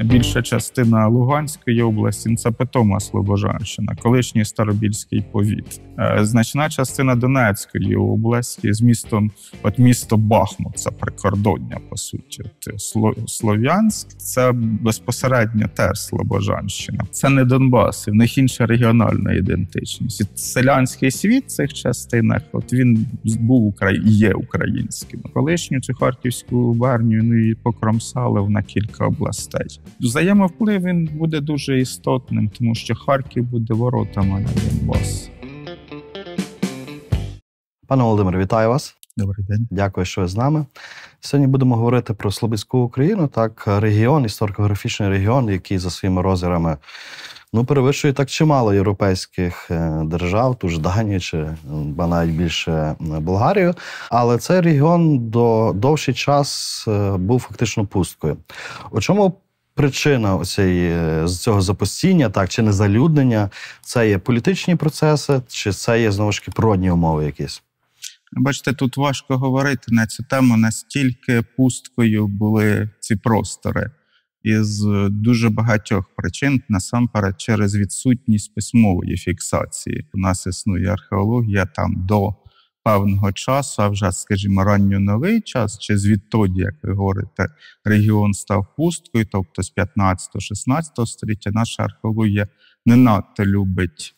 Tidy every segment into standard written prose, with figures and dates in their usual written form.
більша частина Луганської області – це питома Слобожанщина, колишній Старобільський повіт. Значна частина Донецької області з містом, місто Бахмут, це прикордоння, по суті. Слов'янськ – це безпосередньо теж Слобожанщина. Це не Донбас, в них інша регіональна ідентичність. І селянський світ в цих частинах, він був і є українським. Колишню цю Харківську губернію і покромсали на кілька областей. Взаємовплив він буде дуже істотним, тому що Харків буде воротами на Донбас. Пане Володимире, вітаю вас. Добрий день. Дякую, що ви з нами. Сьогодні будемо говорити про Слобідську Україну, так, регіон, історико-географічний регіон, який за своїми розмірами перевищує так чимало європейських держав, ту ж Данію чи навіть більше Болгарію. Але цей регіон довший час був фактично пусткою. У чому причина цього запустіння, так, чи незалюднення? Це є політичні процеси, чи це є, знову ж таки, природні умови якісь? Бачите, тут важко говорити на цю тему, настільки пусткою були ці простори. Із дуже багатьох причин, насамперед через відсутність письмової фіксації. У нас існує археологія там до певного часу, а вже, скажімо, ранньоновий час, чи звідтоді, як ви говорите, регіон став пусткою, тобто з 15-16 століття наша археологія не надто любить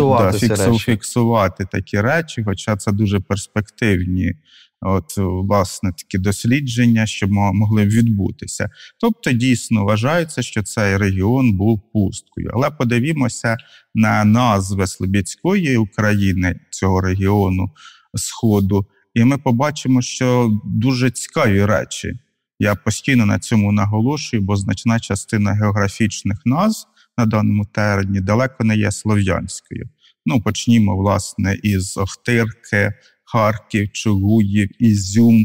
фіксувати такі речі, хоча це дуже перспективні власне, такі дослідження, що могли б відбутися. Тобто, дійсно, вважається, що цей регіон був пусткою. Але подивімося на назви Слобідської України, цього регіону Сходу, і ми побачимо, що дуже цікаві речі. Я постійно на цьому наголошую, бо значна частина географічних назв на даному терені далеко не є слов'янською. Почнімо, власне, із Охтирки, Харків, Чугуїв, Ізюм,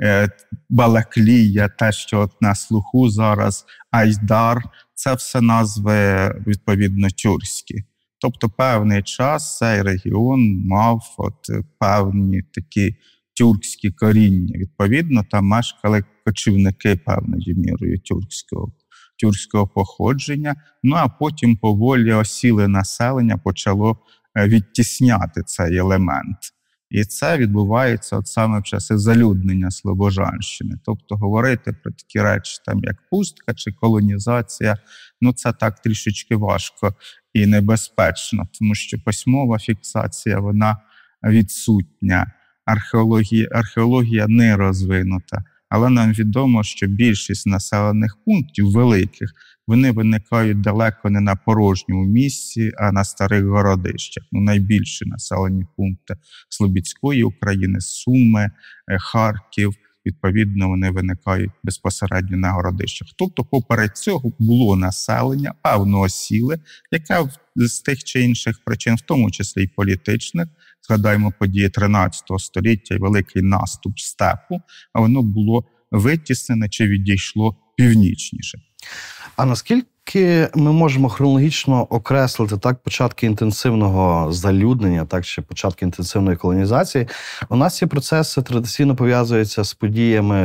Балаклія, те, що на слуху зараз, Айдар – це все назви, відповідно, тюркські. Тобто певний час цей регіон мав певні такі тюркські коріння. Відповідно, там мешкали кочівники певною мірою тюркського походження, а потім поволі осіле населення почало відтісняти цей елемент. І це відбувається саме в часи залюднення Слобожанщини. Тобто говорити про такі речі, як пустка чи колонізація, це так трішечки важко і небезпечно, тому що письмова фіксація, вона відсутня, археологія не розвинута. Але нам відомо, що більшість населених пунктів великих, вони виникають далеко не на порожньому місці, а на старих городищах. Найбільші населені пункти Слобідської України, Суми, Харків, відповідно, вони виникають безпосередньо на городищах. Тобто, поперед цього було населення, певно осіле, яке з тих чи інших причин, в тому числі і політичних, згадаємо події 13 століття і великий наступ степу, а воно було витіснене чи відійшло північніше. А наскільки ми можемо хронологічно окреслити початки інтенсивного залюднення, чи початки інтенсивної колонізації? У нас ці процеси традиційно пов'язуються з подіями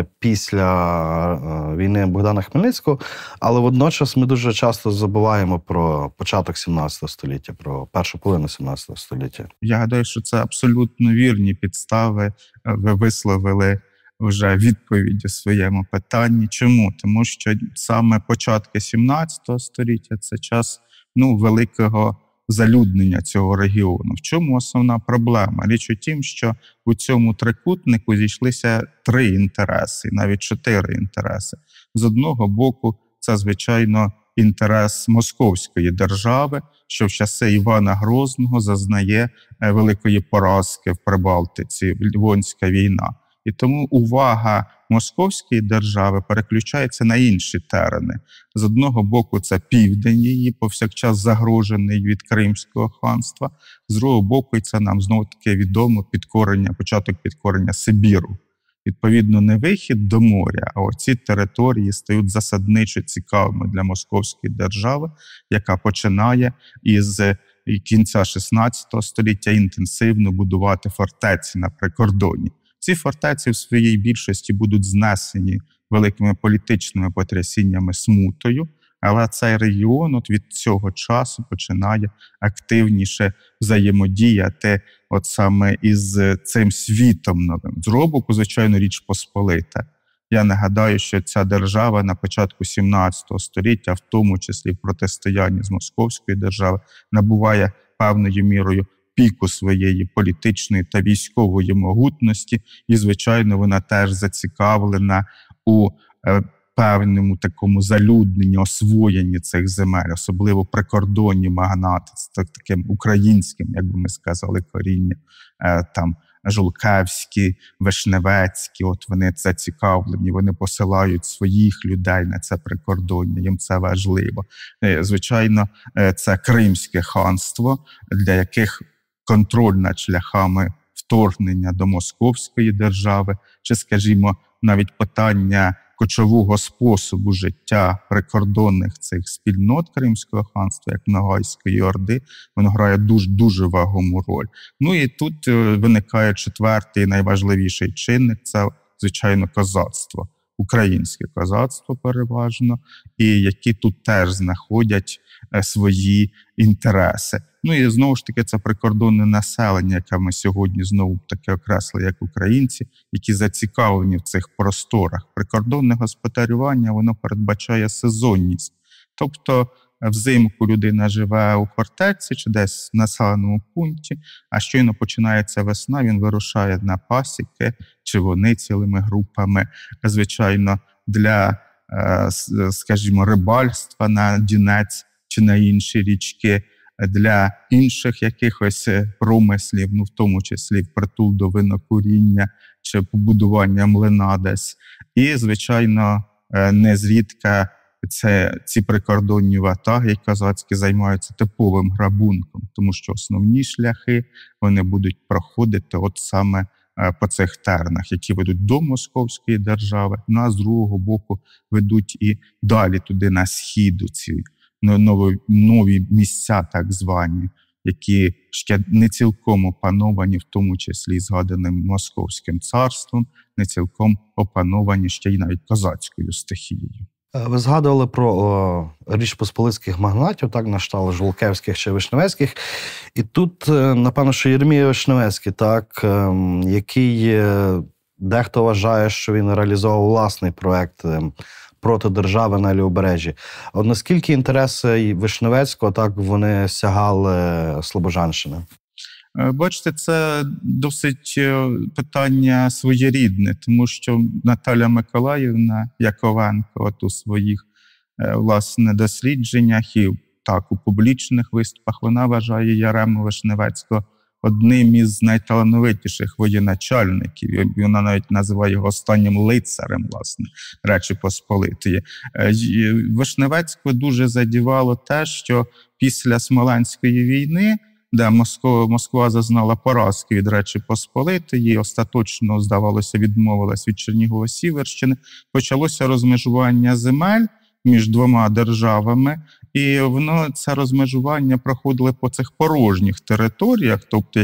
після війни Богдана Хмельницького, але водночас ми дуже часто забуваємо про початок 17 століття, про першу половину 17 століття. Я гадаю, що це абсолютно вірні підстави. Ви висловили вже відповідь у своєму питанні. Чому? Тому що саме початки 17 століття – це час великого залюднення цього регіону. В чому основна проблема? Річ у тім, що у цьому трикутнику зійшлися 3 інтереси, навіть 4 інтереси. З одного боку, це, звичайно, інтерес Московської держави, що в часи Івана Грозного зазнає великої поразки в Прибалтиці, Ливонська війна. І тому увага Московської держави переключається на інші терени. З одного боку, це південь її, повсякчас загрожений від Кримського ханства. З другого боку, це нам знову-таки відомо початок підкорення Сибіру. Відповідно, не вихід до моря, а оці території стають засадничо цікавими для Московської держави, яка починає із кінця 16 століття інтенсивно будувати фортеці на прикордоні. Ці фортеці в своїй більшості будуть знесені великими політичними потрясіннями, смутою, Але цей регіон от від цього часу починає активніше взаємодіяти от саме із цим світом новим. З боку, звичайно, Річ Посполита. Я нагадаю, що ця держава на початку 17 століття, в тому числі в протистоянні з Московською державою, набуває певною мірою піку своєї політичної та військової могутності, і, звичайно, вона теж зацікавлена у певному такому залюдненні, освоєнні цих земель, особливо прикордонні магнати, з таким українським, як би ми сказали, коріння, там, Жолкевські, Вишневецькі, от вони зацікавлені, вони посилають своїх людей на це прикордоння, їм це важливо. Звичайно, це Кримське ханство, для яких контроль над шляхами вторгнення до Московської держави, чи, скажімо, навіть питання кочового способу життя прикордонних цих спільнот Кримського ханства, як Ногайської Орди, воно грає дуже вагому роль. Ну і тут виникає четвертий найважливіший чинник – це, звичайно, козацтво. Українське козацтво переважно, і які тут теж знаходять свої інтереси. Ну і знову ж таки це прикордонне населення, яке ми сьогодні знову таки окреслили як українці, які зацікавлені в цих просторах. Прикордонне господарювання, воно передбачає сезонність. Тобто взимку людина живе у фортеці чи десь в населеному пункті, а щойно починається весна, він вирушає на пасіки, чи вони цілими групами, звичайно, для, скажімо, рибальства на Дінець чи на інші річки, для інших якихось промислів, ну в тому числі впритул до винокуріння чи побудування млина десь. І, звичайно, незрідка ці прикордонні ватаги козацькі займаються типовим грабунком, тому що основні шляхи вони будуть проходити от саме по цих тернах, які ведуть до Московської держави, ну а з другого боку ведуть і далі туди на схід, ці нові місця так звані, які ще не цілком опановані, в тому числі згаданим Московським царством, не цілком опановані ще й навіть козацькою стихією. Ви згадували про Річ Посполитських магнатів, так, на кшталт Жолкевських чи Вишневецьких. І тут, напевно, що Єремія Вишневецький, так, який дехто вважає, що він реалізував власний проект проти держави на Лівобережжі. От наскільки інтереси Вишневецького, так, вони сягали Слобожанщини? Бачите, це досить питання своєрідне, тому що Наталя Миколаївна Яковенко от у своїх, власне, дослідженнях і так у публічних виступах вона вважає Ярему Вишневецького одним із найталановитіших воєначальників. Вона навіть називає його останнім лицарем, власне, Речі Посполитої. Вишневецького дуже задівало те, що після Смоленської війни, де Москва зазнала поразки від Речі Посполитої, остаточно, здавалося, відмовилась від Чернігово-Сіверщини, почалося розмежування земель між двома державами, і це розмежування проходило по цих порожніх територіях, тобто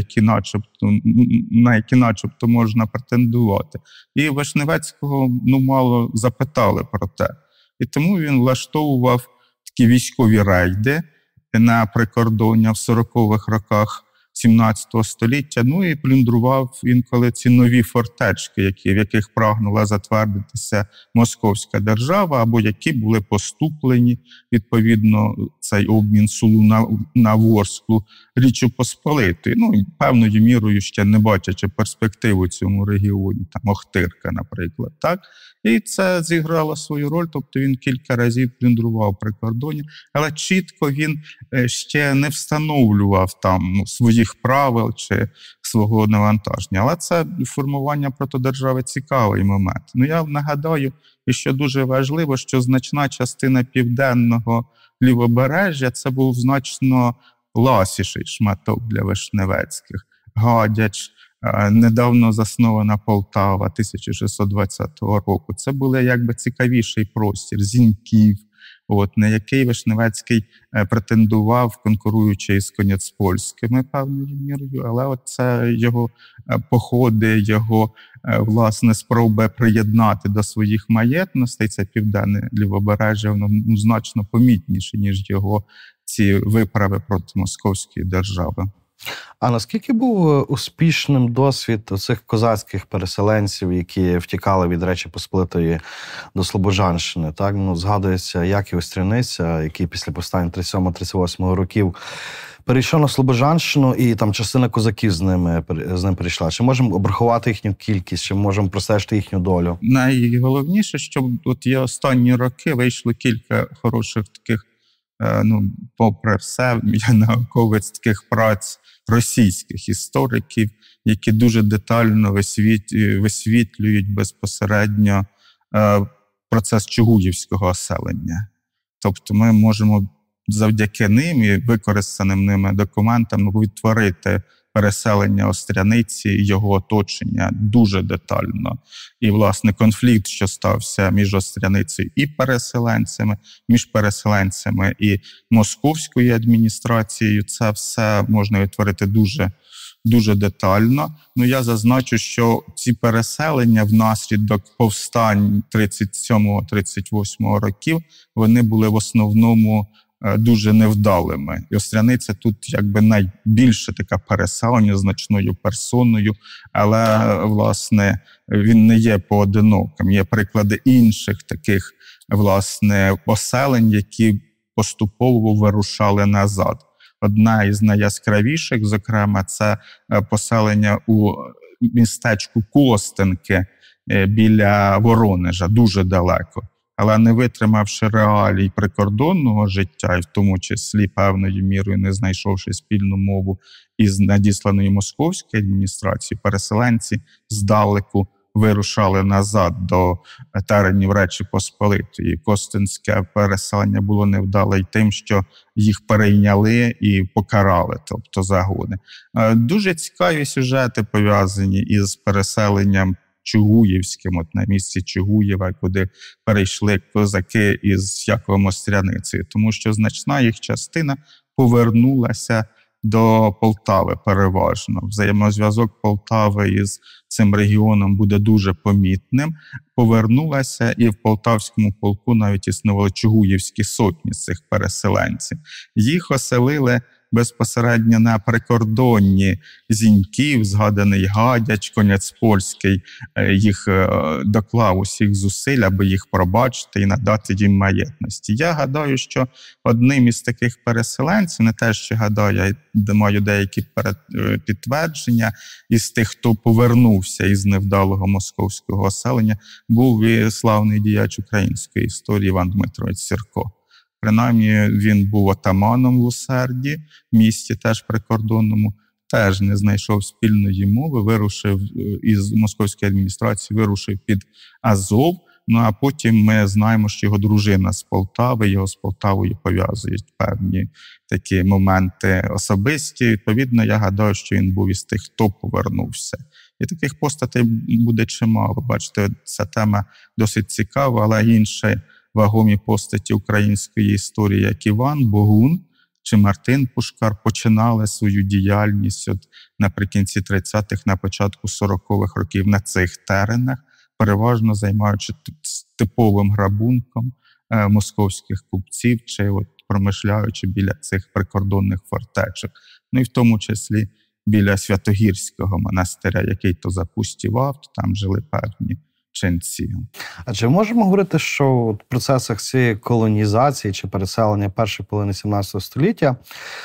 на які начебто можна претендувати. І Вишневецького мало запитали про те. І тому він влаштовував такі військові рейди на прикордоння в 40-х роках 17 століття, ну і плюндрував інколи ці нові фортечки, в яких прагнула затвердитися Московська держава, або які були поступлені, відповідно, цей обмін Сулу на Ворсклу Річчю Посполитою. Ну, і певною мірою ще не бачачи перспективу цьому регіоні, там Охтирка, наприклад, так? І це зіграло свою роль, тобто він кілька разів плюндрував прикордоння, але чітко він ще не встановлював там своїх правил чи свого навантаження. Але це формування протидержави цікавий момент. Ну, я нагадаю, і що дуже важливо, що значна частина південного лівобережжя – це був значно ласіший шматок для Вишневецьких. Гадяч, недавно заснована Полтава 1620 року. Це був якби цікавіший простір, Зіньків, на який Вишневецький претендував, конкуруючи із Коняцпольськими певною мірою, але це його походи, його власне спроби приєднати до своїх маєтностей, це південне лівобережжя, воно значно помітніше, ніж його ці виправи проти Московської держави. А наскільки був успішним досвід цих козацьких переселенців, які втікали від Речі Посполитої до Слобожанщини? Так, згадується Яків Остряниця, який після повстань 37-38 років перейшов на Слобожанщину, і там частина козаків з ним перейшла. Чи можемо обрахувати їхню кількість, чи можемо простежити їхню долю? Найголовніше, що є останні роки вийшло кілька хороших таких, попри все, науковець таких праць російських істориків, які дуже детально висвітлюють безпосередньо процес чугуївського оселення. Тобто ми можемо завдяки ним і використаним ними документам відтворити переселення Остряниці, його оточення дуже детально. І, власне, конфлікт, що стався між Остряницею і переселенцями, між переселенцями і московською адміністрацією, це все можна відтворити дуже, дуже детально. Я зазначу, що ці переселення внаслідок повстань 37-38 років, вони були в основному дуже невдалими. І Остряниця тут найбільше таке переселення значною персоною, але, власне, він не є поодиноким. Є приклади інших таких, власне, поселень, які поступово вирушали назад. Одна із найяскравіших, зокрема, це поселення у містечку Костенки біля Воронежа, дуже далеко. Але не витримавши реалій прикордонного життя, і в тому числі певною мірою не знайшовши спільну мову із надісланою московською адміністрацією, переселенці здалеку вирушали назад до теренів Речі Посполитої. Костинське переселення було невдале й тим, що їх перейняли і покарали, тобто загони. Дуже цікаві сюжети пов'язані із переселенням Чугуївським, на місці Чугуєва, куди перейшли козаки із Яковом Остряницею, тому що значна їх частина повернулася до Полтави переважно. Взаємозв'язок Полтави із цим регіоном буде дуже помітним. Повернулася, і в Полтавському полку навіть існували чугуївські сотні з цих переселенців. Їх оселили безпосередньо на прикордонні Зіньків, згаданий Гадяч, Коняцпольський, їх доклав усіх зусиль, аби їх пробачити і надати їм маєтності. Я гадаю, що одним із таких переселенців, не те, що гадаю, я маю деякі підтвердження, із тих, хто повернувся із невдалого московського оселення, був і славний діяч української історії Іван Дмитрович Сірко. Принаймні, він був отаманом в Лусерді, місті теж прикордонному, теж не знайшов спільної мови, вирушив із московської адміністрації, вирушив під Азов, а потім ми знаємо, що його дружина з Полтави, його з Полтавою пов'язують певні такі моменти особисті. Відповідно, я гадаю, що він був із тих, хто повернувся. І таких постатей буде чимало. Бачите, ця тема досить цікава, але інші вагомі постаті української історії, як Іван Богун чи Мартин Пушкар, починали свою діяльність наприкінці 30-х, на початку 40-х років на цих теренах, переважно займаючи типовим грабунком московських купців чи промишляючи біля цих прикордонних фортечок. І в тому числі біля Святогірського монастиря, який то запустівав, то там жили певні ченці. А чи можемо говорити, що в процесах цієї колонізації чи переселення першої половини 17 століття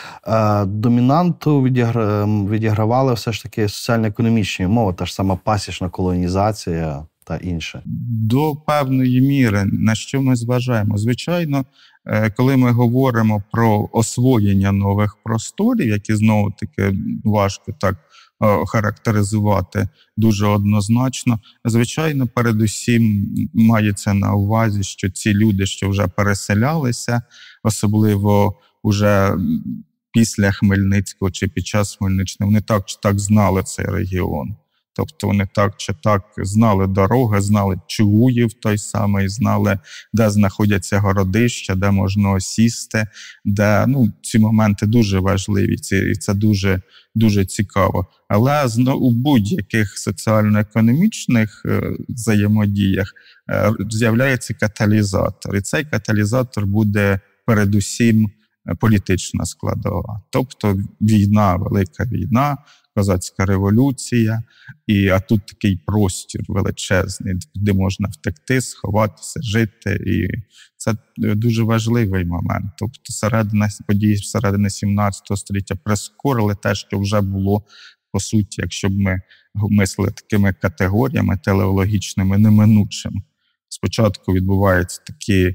домінанту відігравали все ж таки соціально-економічні умови, та ж сама пасічна колонізація та інше? До певної міри. На що ми зважаємо? Звичайно, коли ми говоримо про освоєння нових просторів, які знову-таки важко так характеризувати дуже однозначно, звичайно, передусім мається на увазі, що ці люди, що вже переселялися, особливо вже після Хмельницького чи під час Хмельниччини, вони так чи так знали цей регіон. Тобто вони так чи так знали дороги, знали Чугуїв той самий, знали, де знаходяться городища, де можна осісти, де, ці моменти дуже важливі, і це дуже, дуже цікаво. Але у будь-яких соціально-економічних взаємодіях з'являється каталізатор. І цей каталізатор буде передусім політична складова. Тобто війна, велика війна, козацька революція, а тут такий простір величезний, де можна втекти, сховатися, жити. І це дуже важливий момент. Тобто події середини 17 століття прискорили те, що вже було, по суті, якщо б ми мислили такими категоріями телеологічними, неминучим. Спочатку відбуваються такі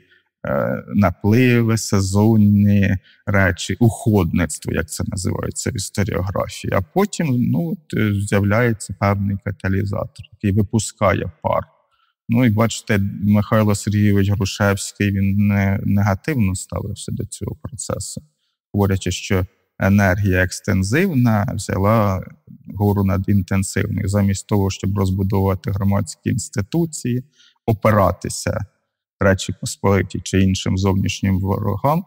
напливи, сезонні речі, уходництво, як це називається в історіографії. А потім з'являється певний каталізатор, який випускає пар. І бачите, Михайло Сергійович Грушевський, він не негативно ставився до цього процесу, говорячи, що енергія екстензивна взяла гору над інтенсивною. Замість того, щоб розбудовувати громадські інституції, опиратися Речі Посполитій чи іншим зовнішнім ворогам,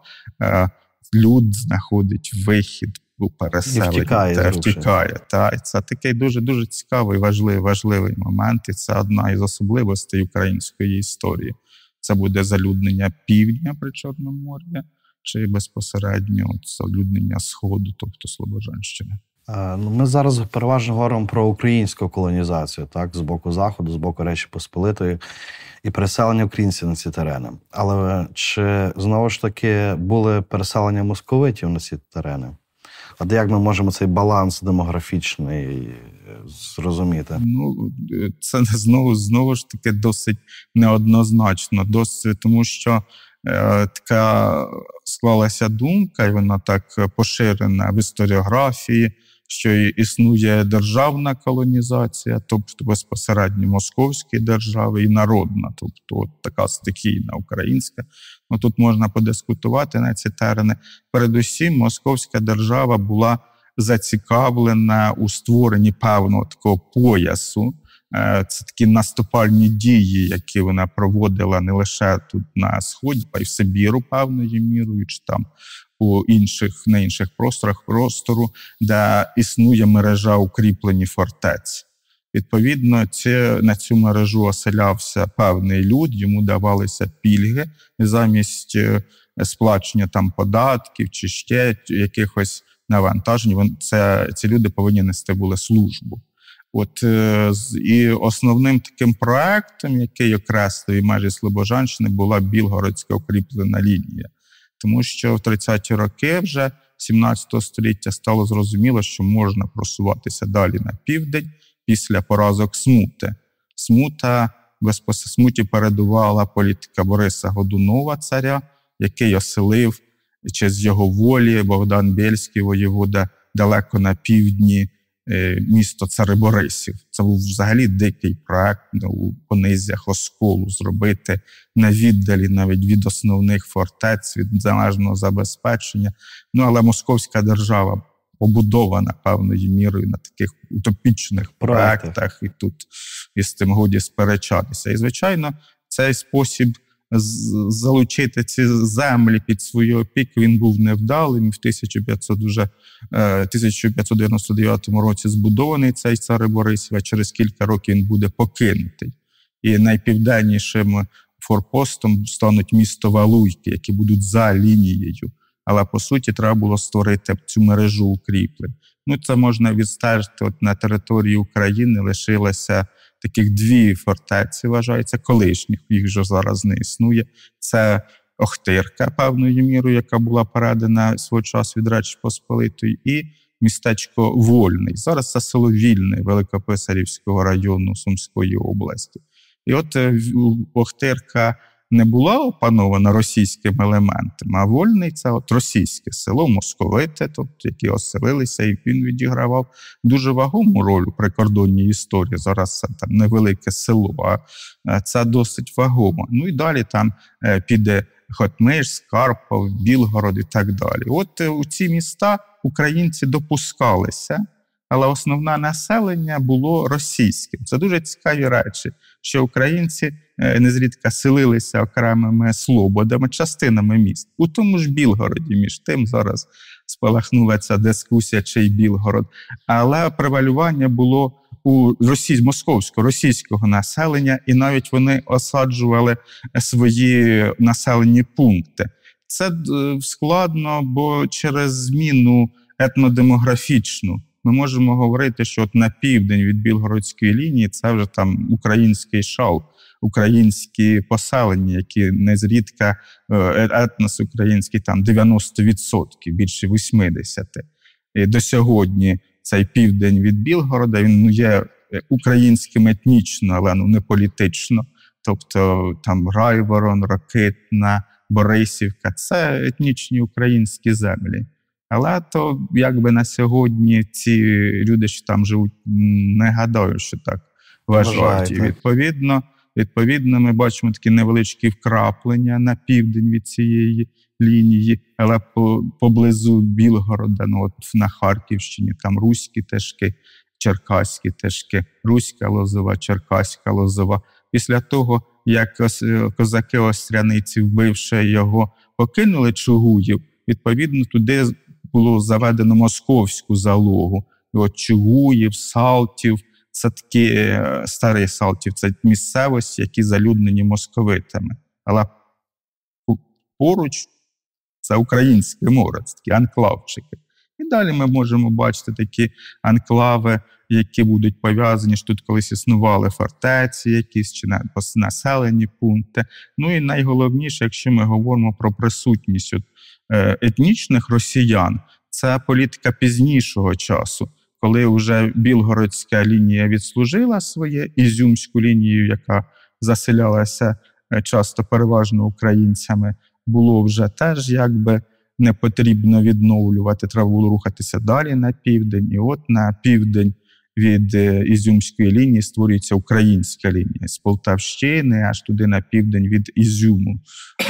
люд знаходить вихід у переселення, втікає. І це такий дуже-дуже цікавий, важливий момент, і це одна із особливостей української історії. Це буде залюднення півдня при Чорному морі, чи безпосередньо залюднення Сходу, тобто Слобожанщини. Ми зараз переважно говоримо про українську колонізацію, так, з боку Заходу, з боку Речі Посполитої і переселення українців на ці терени. Але чи, знову ж таки, були переселення московитів на ці терени? А як ми можемо цей баланс демографічний зрозуміти? Це знову ж таки досить неоднозначно, тому що така склалася думка, і вона так поширена в історіографії, що існує державна колонізація, тобто безпосередньо московські держави, і народна, тобто така стихійна українська. Тут можна подискутувати на ці терени. Передусім, московська держава була зацікавлена у створенні певного такого поясу. Це такі наступальні дії, які вона проводила не лише тут на Сході, а й в Сибіру певною мірою, чи там на інших просторах простору, де існує мережа укріплені фортець. Відповідно, на цю мережу оселявся певний люд, йому давалися пільги, і замість сплачення там податків чи ще якихось навантажень, ці люди повинні нести були службу. І основним таким проектом, який окреслив межі Слобожанщини, була Білгородська укріплена лінія. Тому що в 30-ті роки вже 17 століття стало зрозуміло, що можна просуватися далі на південь після поразок Смути. Смуті передувала політика Бориса Годунова, царя, який оселив, чи з його волі Богдан Бєльський, воєвода, далеко на півдні місто Цариборисів. Це був взагалі дикий проект у понизях Осколу зробити на віддалі навіть від основних фортець, від залежного забезпечення. Але московська держава побудована певною мірою на таких утопічних проектах, і тут із тим годі сперечатися. І, звичайно, цей спосіб залучити ці землі під свою опіку, він був невдалим. В 1599 році збудований цей Цариборисів, а через кілька років він буде покинутий. І найпівденнішим форпостом стануть місто Валуйки, які будуть за лінією. Але, по суті, треба було створити цю мережу укріплень. Це можна відстежити. На території України лишилося таких дві фортеці, вважається, колишніх, їх вже зараз не існує. Це Охтирка, певною мірою, яка була передана свого часу від Речі Посполитої, і містечко Вольний. Зараз це село Вільне Великописарівського району Сумської області. І Охтирка не була опанована російськими елементами, а Вольний – це російське село, московите, тобто, які оселилися, і він відігравав дуже вагому роль у прикордонній історії. Зараз це там невелике село, а це досить вагомо. І далі там піде Хотмиш, Скарпов, Білгород і так далі. У ці міста українці допускалися але основне населення було російським. Це дуже цікаві речі, що українці незрідка селилися окремими слободами, частинами міст. У тому ж Білгороді, між тим, зараз спалахнула ця дискусія, чий Білгород. Але превалювання було у російського населення, і навіть вони осаджували свої населені пункти. Це складно, бо через зміну етнодемографічну ми можемо говорити, що от на південь від Білгородської лінії це вже там український шал, українські поселення, які незрідка етнос український там 90%, більше 80%. І до сьогодні цей південь від Білгорода, він є українським етнічно, але не політично. Тобто там Райворон, Рокитна, Борисівка – це етнічні українські землі. Але то якби на сьогодні ці люди, що там живуть, не гадаю, що так вважають. І відповідно, ми бачимо такі невеличкі вкраплення на південь від цієї лінії, але поблизу Білгорода, от на Харківщині, там Руські Тишки, Черкаські Тишки, Руська Лозова, Черкаська Лозова. Після того, як козаки-остряниці, вбивши його, покинули Чугуїв, відповідно, туди було заведено московську залогу. І от Чугуїв, Салтів, це такі старі Салтів, це місцевості, які залюднені московитами. Але поруч це українське море, це такі анклавчики. І далі ми можемо бачити такі анклави, які будуть пов'язані, що тут колись існували фортеці якісь, чи населені пункти. Ну і найголовніше, якщо ми говоримо про присутність етнічних росіян, це політика пізнішого часу, коли вже Білгородська лінія відслужила своє, Ізюмську лінію, яка заселялася часто переважно українцями, було вже теж якби не потрібно відновлювати, треба було рухатися далі на південь. І от на південь від Ізюмської лінії створюється українська лінія з Полтавщини аж туди на південь від Ізюму.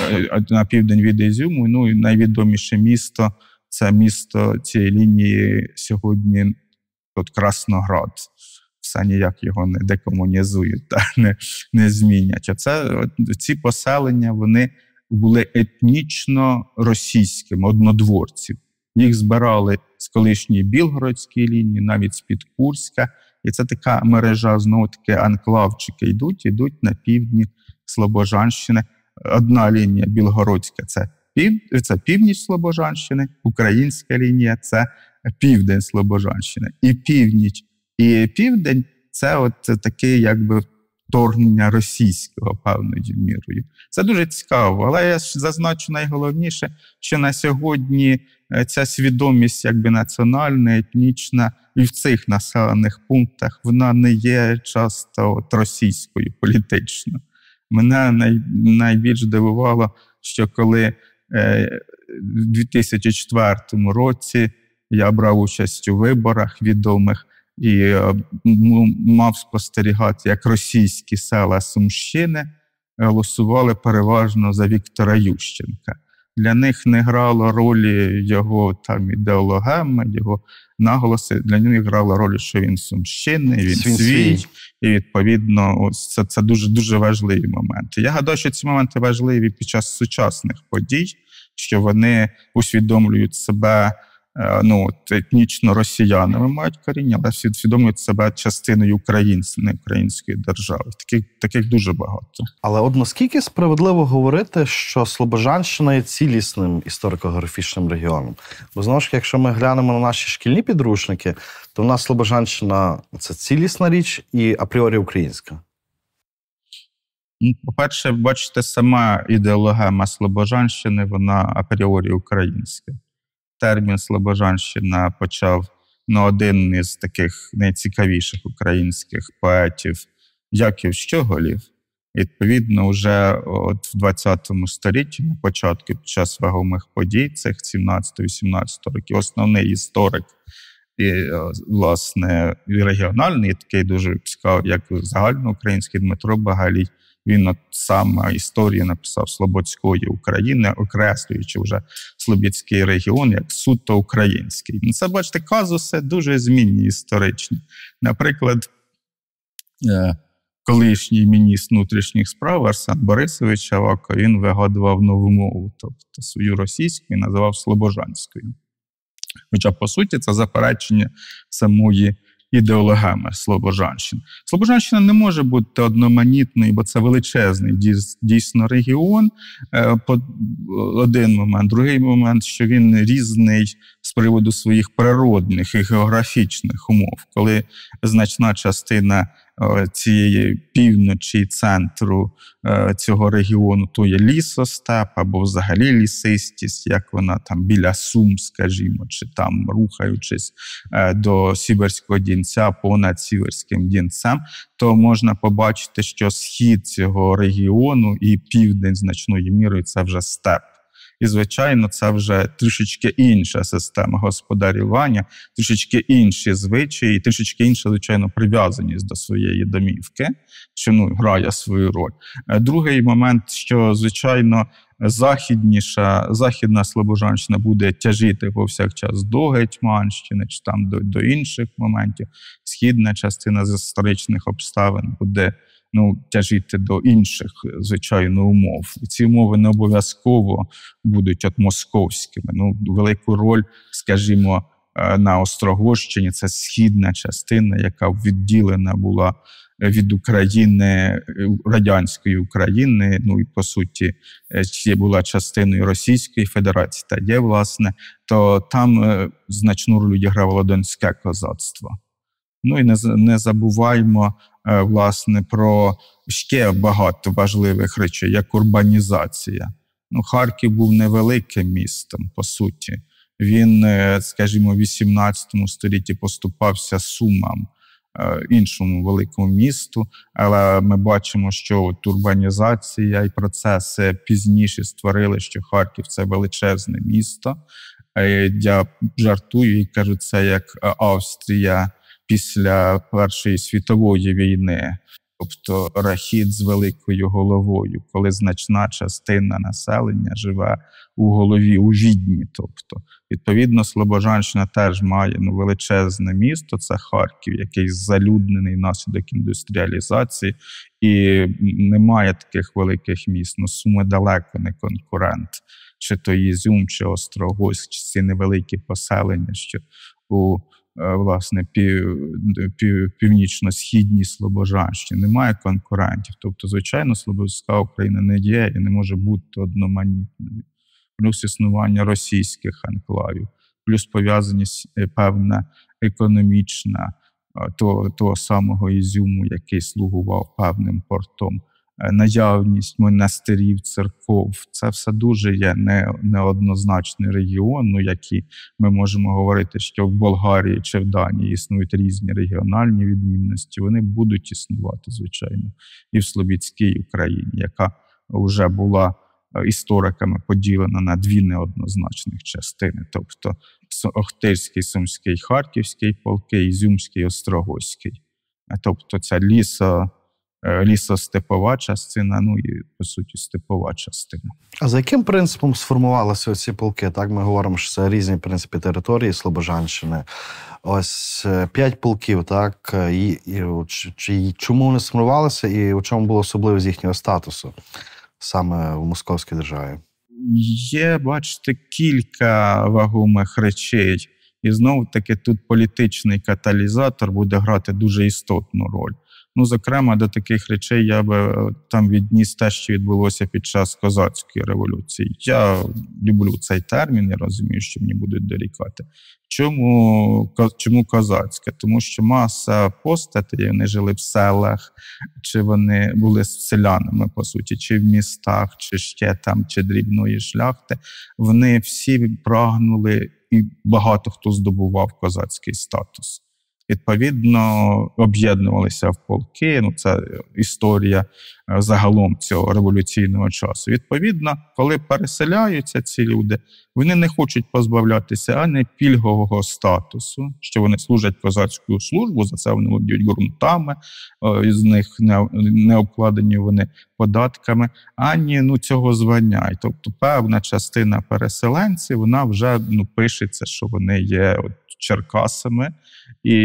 Ну і найвідоміше місто, це місто цієї лінії сьогодні от Красноград. Все ніяк його не декомунізують, не змінять. Ці поселення, вони були етнічно російськими, однодворців. Їх збирали з колишньої Білгородської лінії, навіть з-під Курська. І це така мережа, знову-таки, анклавчики йдуть на півдні Слобожанщини. Одна лінія білгородська – це північ Слобожанщини, українська лінія – це південь Слобожанщини. І північ, і південь – це от такий, якби, вторгнення російського певною мірою. Це дуже цікаво, але я зазначу найголовніше, що на сьогодні ця свідомість якби національна, етнічна і в цих населених пунктах, вона не є часто російською політично. Мене найбільш дивувало, що коли в 2004 році я брав участь у виборах відомих, і мав спостерігати, як російські села Сумщини голосували переважно за Віктора Ющенка. Для них не грало ролі його там ідеологеми, його наголоси. Для них грало роль, що він з Сумщини, він свій. І, відповідно, це дуже важливі моменти. Я гадаю, що ці моменти важливі під час сучасних подій, що вони усвідомлюють себе етнічно росіянами мають коріння, але усвідомлюють себе частиною української держави. Таких дуже багато. Але от наскільки справедливо говорити, що Слобожанщина є цілісним історико-географічним регіоном? Бо, знову ж таки, якщо ми глянемо на наші шкільні підручники, то в нас Слобожанщина – це цілісна річ і апріорі українська. По-перше, бачите, сама ідеологема Слобожанщини, вона апріорі українська. Термін Слобожанщина почав один із таких найцікавіших українських поетів Яків Щоголів. Відповідно, вже в 20 столітті, на початку, під час вагомих подій цих 17-18 років, основний історик і, власне, регіональний, такий дуже цікавий, як загальноукраїнський Дмитро Багалій, Він саме історію написав Слободської України, окреслюючи вже Слобідський регіон як суто український. Це, бачите, казуси дуже змінні історичні. Наприклад, колишній міністр внутрішніх справ Арсен Борисович Аваков, він вигадував нову мову, тобто свою російську, і називав слобожанською. Хоча, по суті, це заперечення самої ідеологеми Слобожанщини. Слобожанщина не може бути одноманітною, бо це величезний дійсно регіон. Один момент. Другий момент, що він різний з приводу своїх природних і географічних умов. Коли значна частина цієї півночі і центру цього регіону, то є лісостеп або взагалі лісистість, як вона там біля Сум, скажімо, чи там рухаючись до Сіверського Дінця понад Сіверським Дінцем, то можна побачити, що схід цього регіону і південь значною мірою – це вже степ. І, звичайно, це вже трішечки інша система господарювання, трішечки інші звичаї, і трішечки інша, звичайно, прив'язаність до своєї домівки, що грає свою роль. Другий момент, що, звичайно, західна Слобожанщина буде тяжіти повсякчас до Гетьманщини, чи там до інших моментів. Східна частина з історичних обставин буде тяжіти до інших, звичайно, умов. І ці умови не обов'язково будуть московськими. Велику роль, скажімо, на Острогожщині – це східна частина, яка відділена була від України, радянської України, і, по суті, була частиною Російської Федерації, та є, власне, то там значну роль відігравало донське козацтво. І не забуваймо, власне, про ще багато важливих речей, як урбанізація. Харків був невеликим містом, по суті. Він, скажімо, в 18 столітті поступався Сумам, іншому великому місту, але ми бачимо, що урбанізація і процеси пізніше створили, що Харків – це величезне місто. Я жартую і кажу, це як Австрія після Першої світової війни, тобто рахіт з великою головою, коли значна частина населення живе у голові, у Відні. Тобто, відповідно, Слобожанщина теж має величезне місто, це Харків, який залюднений внаслідок індустріалізації, і немає таких великих міст. Суми далеко не конкурент, чи то Ізюм, чи Острогожськ, чи ці невеликі поселення, що у власне, північно-східній Слобожанщині. Немає конкурентів. Тобто, звичайно, Слободська Україна не є і не може бути одноманітною. Плюс існування російських анклавів, плюс пов'язаність певна економічна того самого Ізюму, який слугував певним портом. Наявність монастирів, церков – це все дуже є неоднозначний регіон, які ми можемо говорити, що в Болгарії чи в Данії існують різні регіональні відмінності, вони будуть існувати, звичайно, і в Слобідській Україні, яка вже була істориками поділена на дві неоднозначних частини, тобто Охтирський, Сумський, Харківський полки, Ізюмський, Острогожський. Тобто ця лісостепова частина, і, по суті, степова частина. А за яким принципом сформувалися ці полки? Так, ми говоримо, що це різні, в принципі, території Слобожанщини. Ось 5 полків, так? Чому вони сформувалися і у чому було особливо з їхнього статусу саме в Московській державі? Є, бачите, кілька вагомих речей. І знову-таки тут політичний каталізатор буде грати дуже істотну роль. Зокрема, до таких речей я би там відніс те, що відбулося під час козацької революції. Я люблю цей термін, я розумію, що мені будуть дорікати. Чому козацька? Тому що маса постатей, вони жили в селах, чи вони були селянами, по суті, чи в містах, чи ще там, чи дрібної шляхти. Вони всі прагнули, і багато хто здобував козацький статус. відповідно, об'єднувалися в полки. Це історія загалом цього революційного часу. Відповідно, коли переселяються ці люди, вони не хочуть позбавлятися ані пільгового статусу, що вони служать козацьку службу, за це вони володіють ґрунтами, з них не обкладені вони податками, ані цього звання. І тобто певна частина переселенців, вона вже пишеться, що вони є черкасами і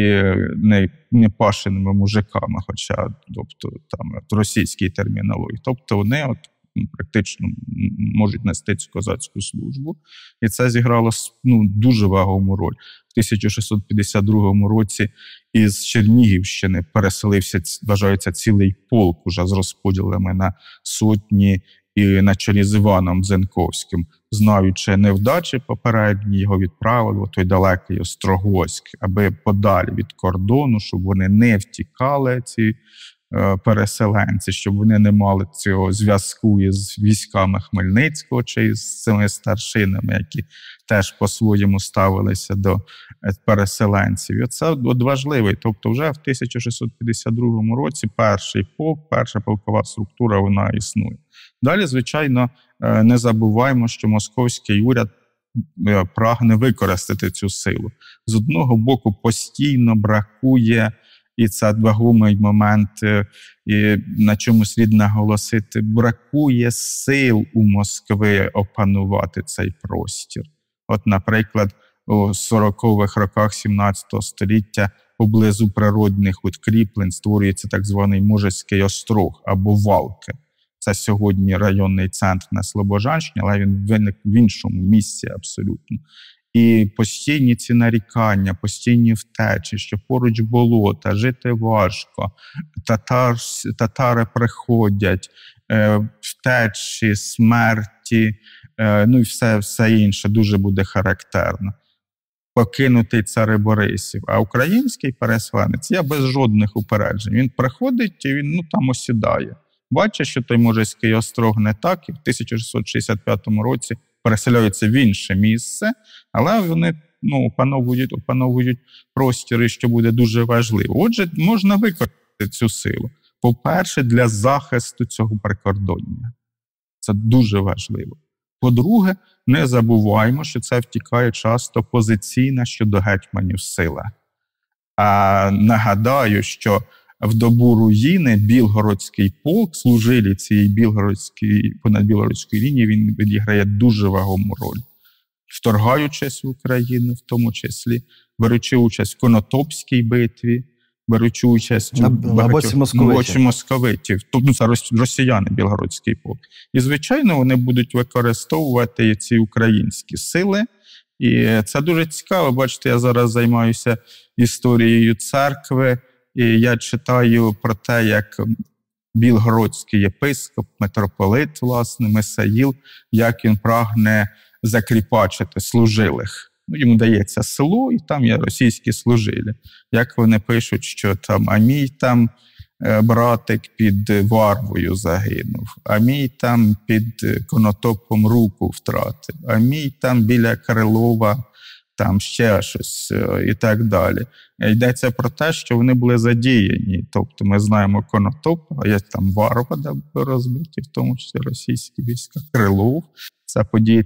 не пашеними мужиками, хоча російській термінології. Тобто вони практично можуть нести цю козацьку службу. І це зіграло дуже вагому роль. В 1652 році із Чернігівщини переселився, вважається, цілий полк уже з розподілами на сотні і на чолі з Іваном Дзенковським. Знаючи невдачі попередні, його відправили в той далекий Острогоськ, аби подалі від кордону, щоб вони не втікали, ці переселенці, щоб вони не мали цього зв'язку із військами Хмельницького чи із цими старшинами, які теж по-своєму ставилися до переселенців. І це важливо. Тобто вже в 1652 році перший полк, перша полкова структура, вона існує. Далі, звичайно, не забуваємо, що московський уряд прагне використати цю силу. З одного боку, постійно бракує, і це вагомий момент, і на чому слід наголосити, бракує сил у Москви опанувати цей простір. Наприклад, у 40-х роках 17 століття поблизу природних укріплень створюється так званий Можеський острог або Валки. Це сьогодні районний центр на Слобожанщині, але він виник в іншому місці абсолютно. І постійні ці нарікання, постійні втечі, що поруч болота, жити важко, татари приходять, втечі, смерті, і все інше дуже буде характерно. Покинутий цар Борисів. А український переселенець, я без жодних упереджень. Він приходить і він там осідає. Бачить, що той Можеський острог не так, і в 1665 році переселяються в інше місце, але вони опановують простіри, що буде дуже важливо. Отже, можна використати цю силу. По-перше, для захисту цього прикордоння. Це дуже важливо. По-друге, не забуваємо, що це втікає часто позиційна щодо гетьманів сила. А нагадаю, що в добу руїни Білгородський полк, служилі цієї понад Білгородської лінії, він відіграє дуже вагому роль. Вторгаючись в Україну, в тому числі, беручи участь в Конотопській битві, беручи участь на боці московитів. Тобто це росіяни, Білгородський полк. І, звичайно, вони будуть використовувати ці українські сили. І це дуже цікаво. Бачите, я зараз займаюся історією церкви, і я читаю про те, як білгородський єпископ, митрополит, власне, Мисаїл, як він прагне закріпачити служилих. Йому дається село, і там є російські служилі. Як вони пишуть, що там, а мій там братик під Варвою загинув, а мій там під Конотопом руку втратив, а мій там біля Крилова там ще щось і так далі. Йдеться про те, що вони були задіяні. Тобто ми знаємо Конотоп, а є там Варва, де були розбиті, в тому числі російські війська, Крилов. Це події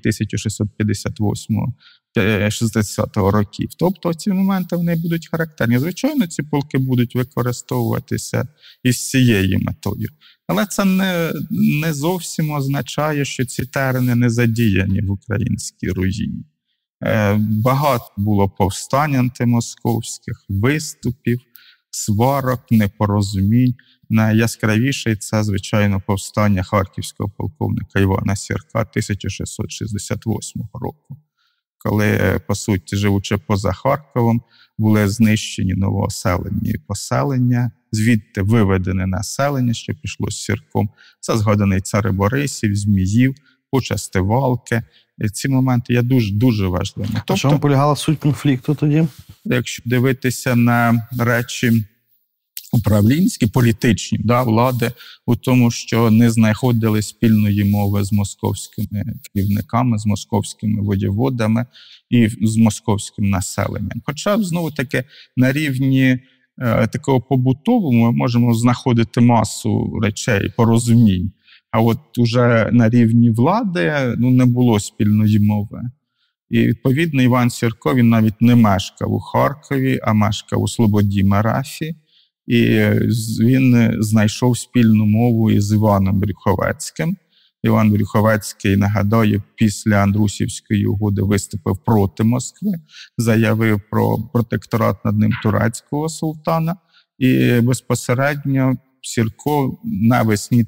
1658-60 років. Тобто ці моменти вони будуть характерні. Звичайно, ці полки будуть використовуватися із цією метою. Але це не зовсім означає, що ці терени не задіяні в українській руїні. Багато було повстань антимосковських, виступів, сварок, непорозумінь. Найяскравіший – це, звичайно, повстання харківського полковника Івана Сірка 1668 року, коли, по суті, живучи поза Харковом, були знищені новооселені поселення, звідти виведене населення, що пішло з Сірком. Це згаданий цар Борисів, Зміїв, почасти Валки. І ці моменти є дуже важливими. А чому полягала суть конфлікту тоді? Якщо дивитися на речі управлінські, політичні влади у тому, що не знаходили спільної мови з московськими керівниками, з московськими воєводами і з московським населенням. Хоча, знову-таки, на рівні такого побутового ми можемо знаходити масу речей, порозумінь. А от уже на рівні влади не було спільної мови. І, відповідно, Іван Сірко, він навіть не мешкав у Харкові, а мешкав у Слободі Марафі. І він знайшов спільну мову із Іваном Брюховецьким. Іван Брюховецький, нагадаю, після Андрусівської угоди виступив проти Москви, заявив про протекторат над ним турецького султана. І безпосередньо Сірко навесні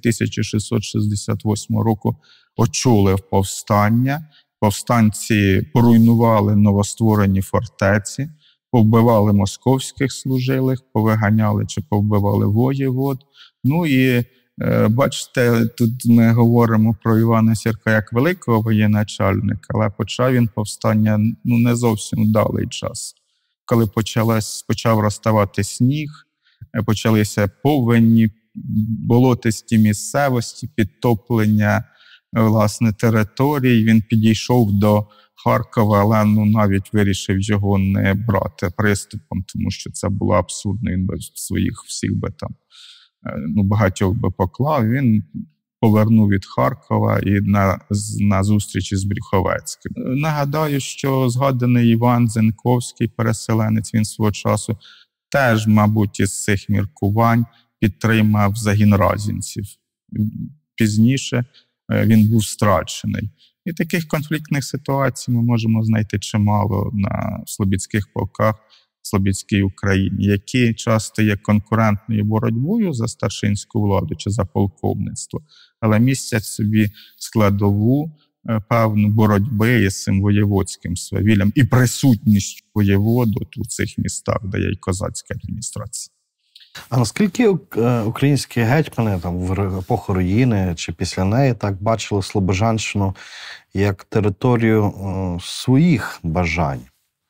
1668 року очолив повстання. Повстанці поруйнували новостворені фортеці, повбивали московських служилих, повиганяли чи повбивали воєвод. Ну і бачите, тут ми говоримо про Івана Сірка як великого воєначальника, але почав він повстання не зовсім вдалий час. Коли почав розставати сніг, почалися повені, болотисті місцевості, підтоплення власне територій. Він підійшов до Харкова, але навіть вирішив його не брати приступом, тому що це було абсурдно. Він би своїх всіх би там багатьох би поклав. Він повернув від Харкова і на зустрічі з Брюховецьким. Нагадаю, що згаданий Іван Зенковський, переселенець, він свого часу теж, мабуть, із цих міркувань підтримав загін разінців. Пізніше він був страчений. І таких конфліктних ситуацій ми можемо знайти чимало на слобідських полках, в Слобідській Україні, які часто є конкурентною боротьбою за старшинську владу чи за полковництво, але містять собі складову певну боротьби із цим воєводським свавіллям і присутністю воєводу у цих містах, де є й козацька адміністрація. А наскільки українські гетьмани там в епоху руїни чи після неї так бачили Слобожанщину як територію своїх бажань?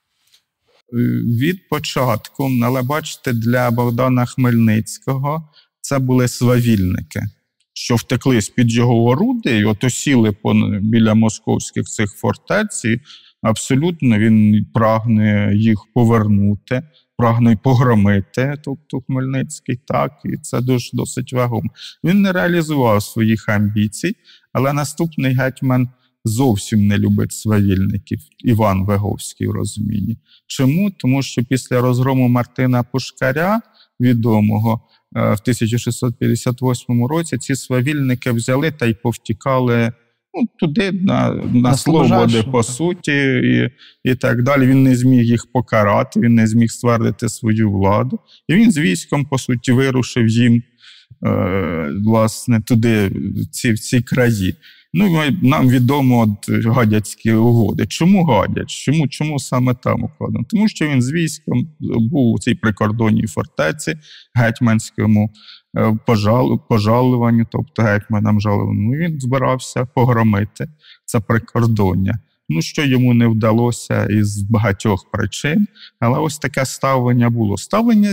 Від початку, але бачите, для Богдана Хмельницького це були свавільники, що втекли з-під його орудий і от осіли біля московських цих фортець, і абсолютно він прагне їх повернути, прагне погромити, тобто Хмельницький, так, і це досить вагомо. Він не реалізував своїх амбіцій, але наступний гетьман зовсім не любить свавільників, Іван Виговський в розумінні. Чому? Тому що після розгрому Мартина Пушкаря, відомого, в 1658 році ці свавільники взяли та й повтікали туди, на Слободи, по суті, і так далі. Він не зміг їх покарати, він не зміг ствердити свою владу. І він з військом, по суті, вирушив їм, власне, туди, в ці краї. Нам відомо Гадяцькі угоди. Чому Гадяч? Чому саме там укладено? Тому що він з військом був у цій прикордонній фортеці гетьманському пожалуванню, тобто гетьманам жалованому. Він збирався погромити це прикордоння. Що йому не вдалося із багатьох причин, але ось таке ставлення було. Ставлення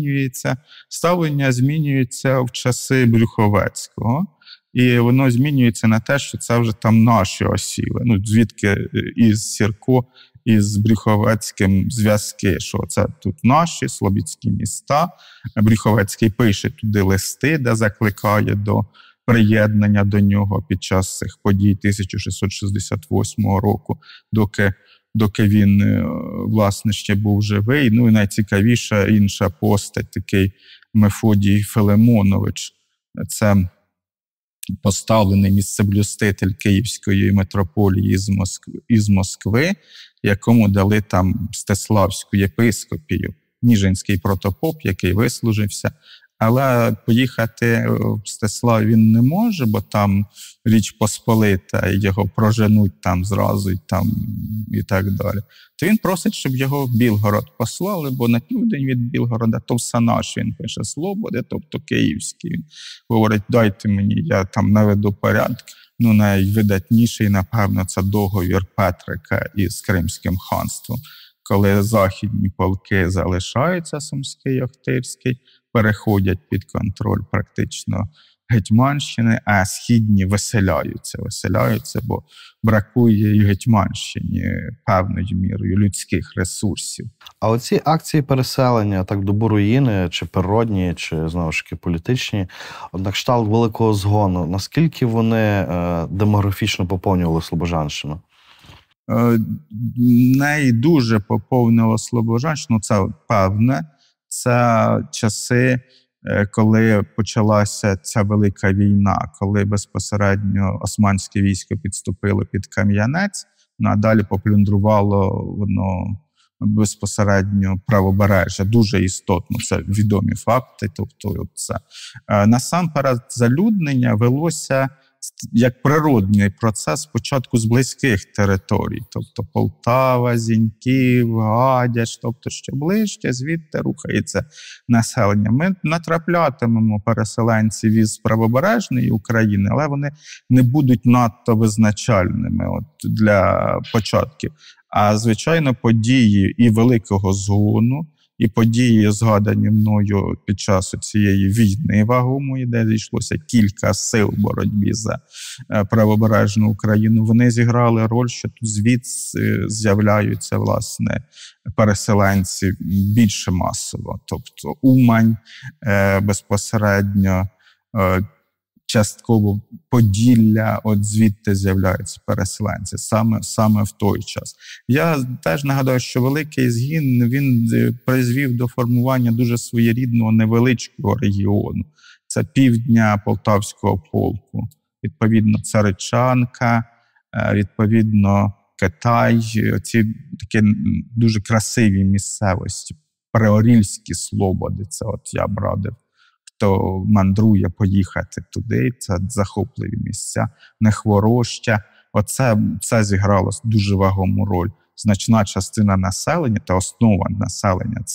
змінюється в часи Брюховецького. І воно змінюється на те, що це вже там наші осіли. Звідки із Сірко, із Брюховецьким зв'язки, що це тут наші слобідські міста. Брюховецький пише туди листи, де закликає до приєднання до нього під час цих подій 1668 року, доки він, власне, ще був живий. І найцікавіша інша постать, такий Мефодій Филимонович. Це поставлений місцеблюститель Київської митрополії із Москви, якому дали там Мстиславську єпископію, Ніжинський протопоп, який вислужився. Але поїхати в Мстислав він не може, бо там Річ Посполита, його проженуть там зразу і так далі. То він просить, щоб його в Білгород послали, бо на південь від Білгорода то все наше, він пише, Слободи, тобто Київський. Він говорить, дайте мені, я там наведу порядок. Найвидатніший, напевно, це договір Петрика із Кримським ханством. коли західні полки залишаються, Сумський, Охтирський, переходять під контроль практично Гетьманщини, а східні виселяються, бо бракує і Гетьманщині певною мірою людських ресурсів. А оці акції переселення, так, до Буруїни, чи природні, чи, знову ж таки, політичні, на кшталт Великого Згону, наскільки вони демографічно поповнювали Слобожанщину? Не дуже поповнило Слобожанщину, це певне. Це часи, коли почалася ця велика війна, коли безпосередньо османське військо підступило під Кам'янець, а далі поплюндрувало воно безпосередньо правобережжя. Дуже істотно, це відомі факти. Тобто це. Насамперед залюднення велося як природний процес спочатку з близьких територій, тобто Полтава, Зіньків, Гадяч, тобто що ближче, звідти рухається населення. Ми натраплятимемо переселенців із правобережної України, але вони не будуть надто визначальними для початків. А, звичайно, події і Великого Згону, і події, згадані мною під час цієї війни вагомої, де зійшлося кілька сил в боротьбі за правобережну Україну, вони зіграли роль, що тут звідси з'являються, власне, переселенці більше масово. Тобто Умань безпосередньо, частково Поділля, звідти з'являються переселенці, саме в той час. Я теж нагадаю, що Великий Згін, він призвів до формування дуже своєрідного невеличкого регіону. Це півдня Полтавського полку, відповідно Царичанка, відповідно Китай, ці такі дуже красиві місцевості, Приорільські слободи, це я б радив. Хто мандрує, поїхати туди, це захопливі місця, Нехвороща. Це зіграло дуже вагому роль. Значна частина населення та основа населення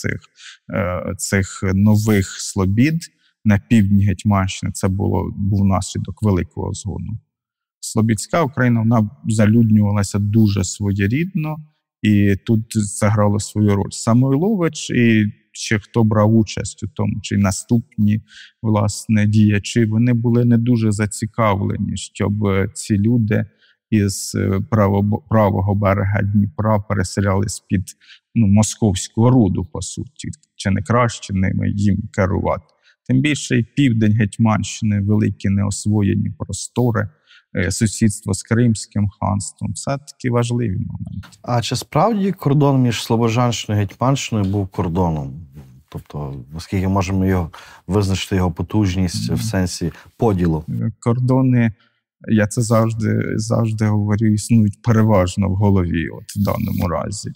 цих нових слобід на півдні Гетьманщини, це був наслідок Великого Згону. Слобідська Україна, вона залюднювалася дуже своєрідно, і тут заграло свою роль Самойлович і чи хто брав участь у тому, чи наступні, власне, діячі, вони були не дуже зацікавлені, щоб ці люди із правого берега Дніпра переселялись під московського роду, по суті, чи не краще ними їм керувати. Тим більше і південь Гетьманщини, великі неосвоєні простори, сусідство з Кримським ханством – це такі важливі моменти. А чи справді кордон між Слобожанщиною і Гетьманщиною був кордоном? Тобто, наскільки можемо визначити його потужність в сенсі поділу? Кордони, я це завжди говорю, існують переважно в голові в даному разі.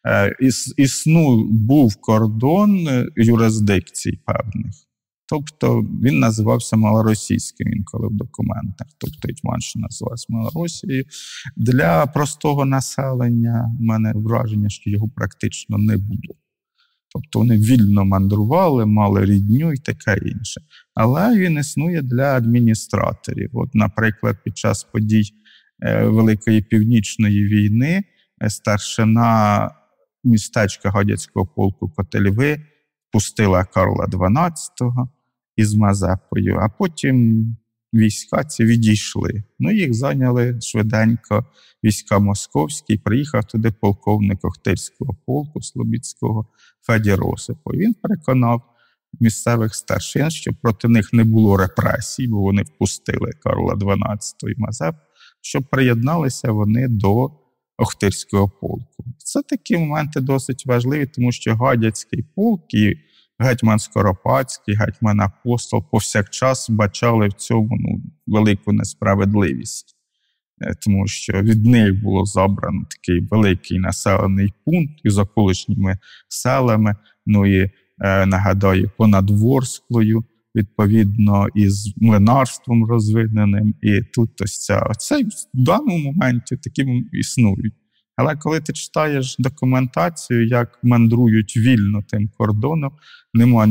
Був кордон юрисдикцій певних. Тобто він називався Малоросійським інколи в документах. Тобто Гетьманщина називалася Малоросією. Для простого населення в мене враження, що його практично не було. Тобто вони вільно мандрували, мали рідню і таке інше. Але він існує для адміністраторів. Наприклад, під час подій Великої Північної війни старшина містечка Гадяцького полку Котельви пустила Карла XII із Мазепою, а потім війська ці відійшли. Їх зайняли швиденько війська московські, приїхав туди полковник Охтирського полку Слобідського Федір Осипов. Він переконав місцевих старшин, що проти них не було репресій, бо вони впустили Карла XII і Мазепу, щоб приєдналися вони до Охтирського полку. Це такі моменти досить важливі, тому що Гадяцький полк і гетьман Скоропадський, гетьман Апостол повсякчас бачали в цьому велику несправедливість. Тому що від них було забрано такий великий населений пункт із околишніми селами, і, нагадаю, понад Ворсклою, відповідно, із млинарством розвиненим. І тут в даному моменті такі існують. Але коли ти читаєш документацію, як мандрують вільно тим кордоном, нема ні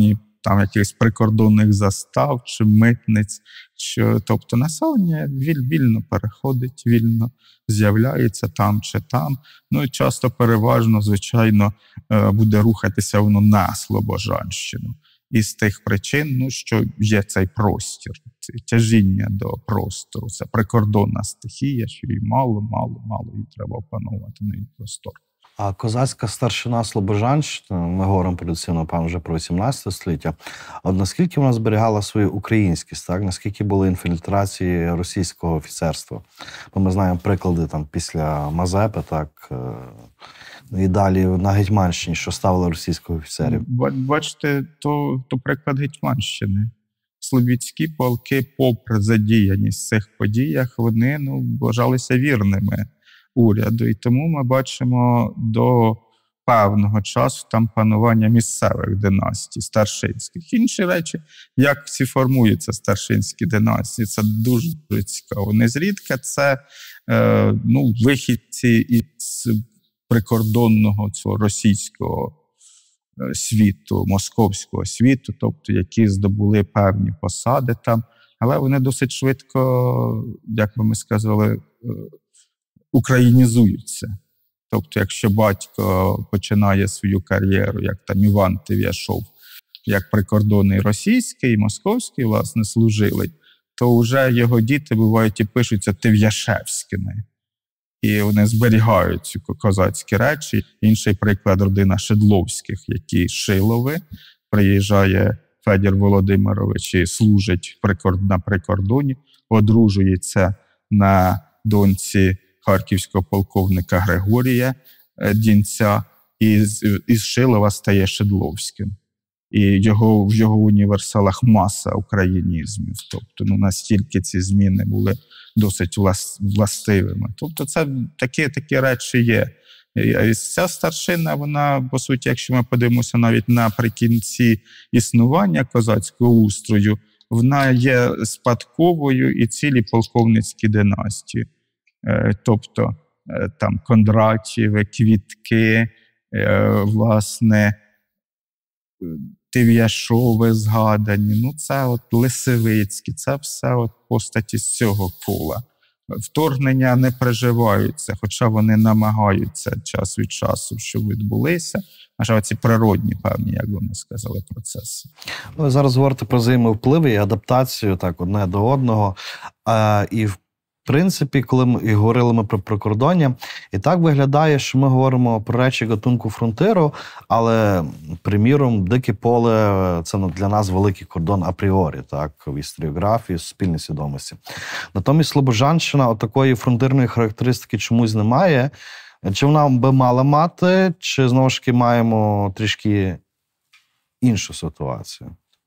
там якихось прикордонних застав чи митниць. Тобто населення вільно переходить, вільно з'являється там чи там. Ну і часто переважно, звичайно, буде рухатися воно на Слобожанщину. І з тих причин, що є цей простір, тяжіння до простору. Це прикордонна стихія, що їй мало, їй треба опановувати новий простор. А козацька старшина Слобожанщини, ми говоримо традиційно, певно, вже про 18 століття, от наскільки вона зберігала свою українськість, так? Наскільки були інфільтрації російського офіцерства? Бо ми знаємо приклади там після Мазепи, так, і далі на Гетьманщині, що ставили російських офіцерів. Бачите, то приклад Гетьманщини. Слобідські полки, попри задіяність в цих подіях, вони вважалися вірними уряду. І тому ми бачимо до певного часу там панування місцевих династій, старшинських. Інші речі, як ці формуються старшинські династії, це дуже цікаво. Незрідка це вихідці із прикордонного цього російського світу, московського світу, тобто які здобули певні посади там, але вони досить швидко, як би ми сказали, українізуються. Тобто, якщо батько починає свою кар'єру, як там Іван Тив'яшов, як прикордонний російський і московський, власне, служили, то вже його діти бувають і пишуться Тив'яшевськими. І вони зберігають ці козацькі речі. Інший приклад – родина Шедловських, які Шилови. Приїжджає Федір Володимирович і служить на прикордоні, одружується на доньці харківського полковника Григорія Дінця, і із Шилова стає Шедловським. І в його універсалах маса українізмів. Тобто, настільки ці зміни були досить властивими. Тобто, це такі речі є. І ця старшина, вона, по суті, якщо ми подивимося навіть наприкінці існування козацького устрою, вона є спадковою і цілі полковницькі династії. Тобто, там Кондратєви, Квітки, власне, Тив'яшови згадані, це Лисевицькі, це все постаті з цього кола. Вторгнення не переживаються, хоча вони намагаються час від часу, щоб відбулися. А ці природні певні, як би ми сказали, процеси. Ви зараз говорите про взаємовпливи і адаптацію так, одне до одного. І в принципі, коли ми говорили про прикордоння, і так виглядає, що ми говоримо про речі гатунку фронтиру, але, приміром, дике поле – це для нас великий кордон апріорі, так, в історіографії, в суспільній свідомості. Натомість Слобожанщина такої фронтирної характеристики чомусь немає. Чи вона би мала мати, чи, знову ж таки, маємо трішки іншу ситуацію?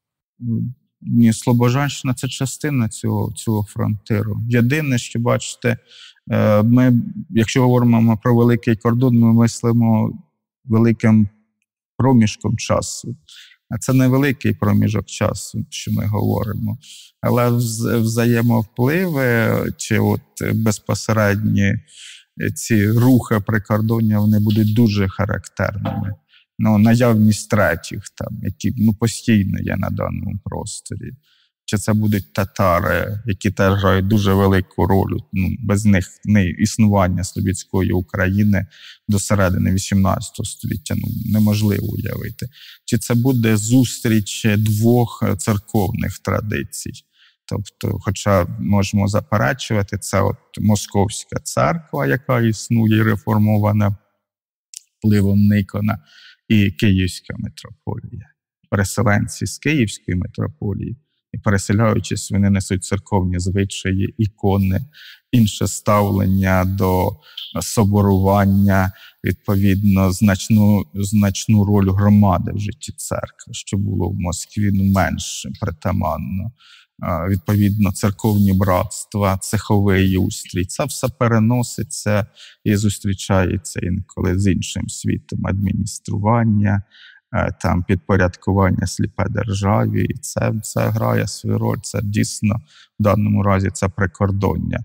Ні, Слобожанщина – це частина цього фронтиру. Єдине, що, бачите, ми, якщо говоримо про великий кордон, ми мислимо великим проміжком часу. А це не великий проміжок часу, що ми говоримо. Але взаємовпливи чи безпосередні ці рухи прикордоння, вони будуть дуже характерними. Наявність третіх, там, які постійно є на даному просторі. Чи це будуть татари, які теж грають дуже велику роль. Без них існування Слобідської України до середини 18 століття неможливо уявити. Чи це буде зустріч двох церковних традицій. Тобто, хоча можемо заперечувати, це Московська церква, яка існує і реформована впливом Никона, і Київська митрополія. Переселенці з Київської митрополії, і переселяючись, вони несуть церковні звичаї, ікони, інше ставлення до соборування, відповідно, значну роль громади в житті церкви, що було в Москві менш притаманно. Відповідно, церковні братства, цеховий устрій. Це все переноситься і зустрічається інколи з іншим світом. Адміністрування, там, підпорядкування сліпе державі. І це грає свою роль. Це дійсно, в даному разі, це прикордоння.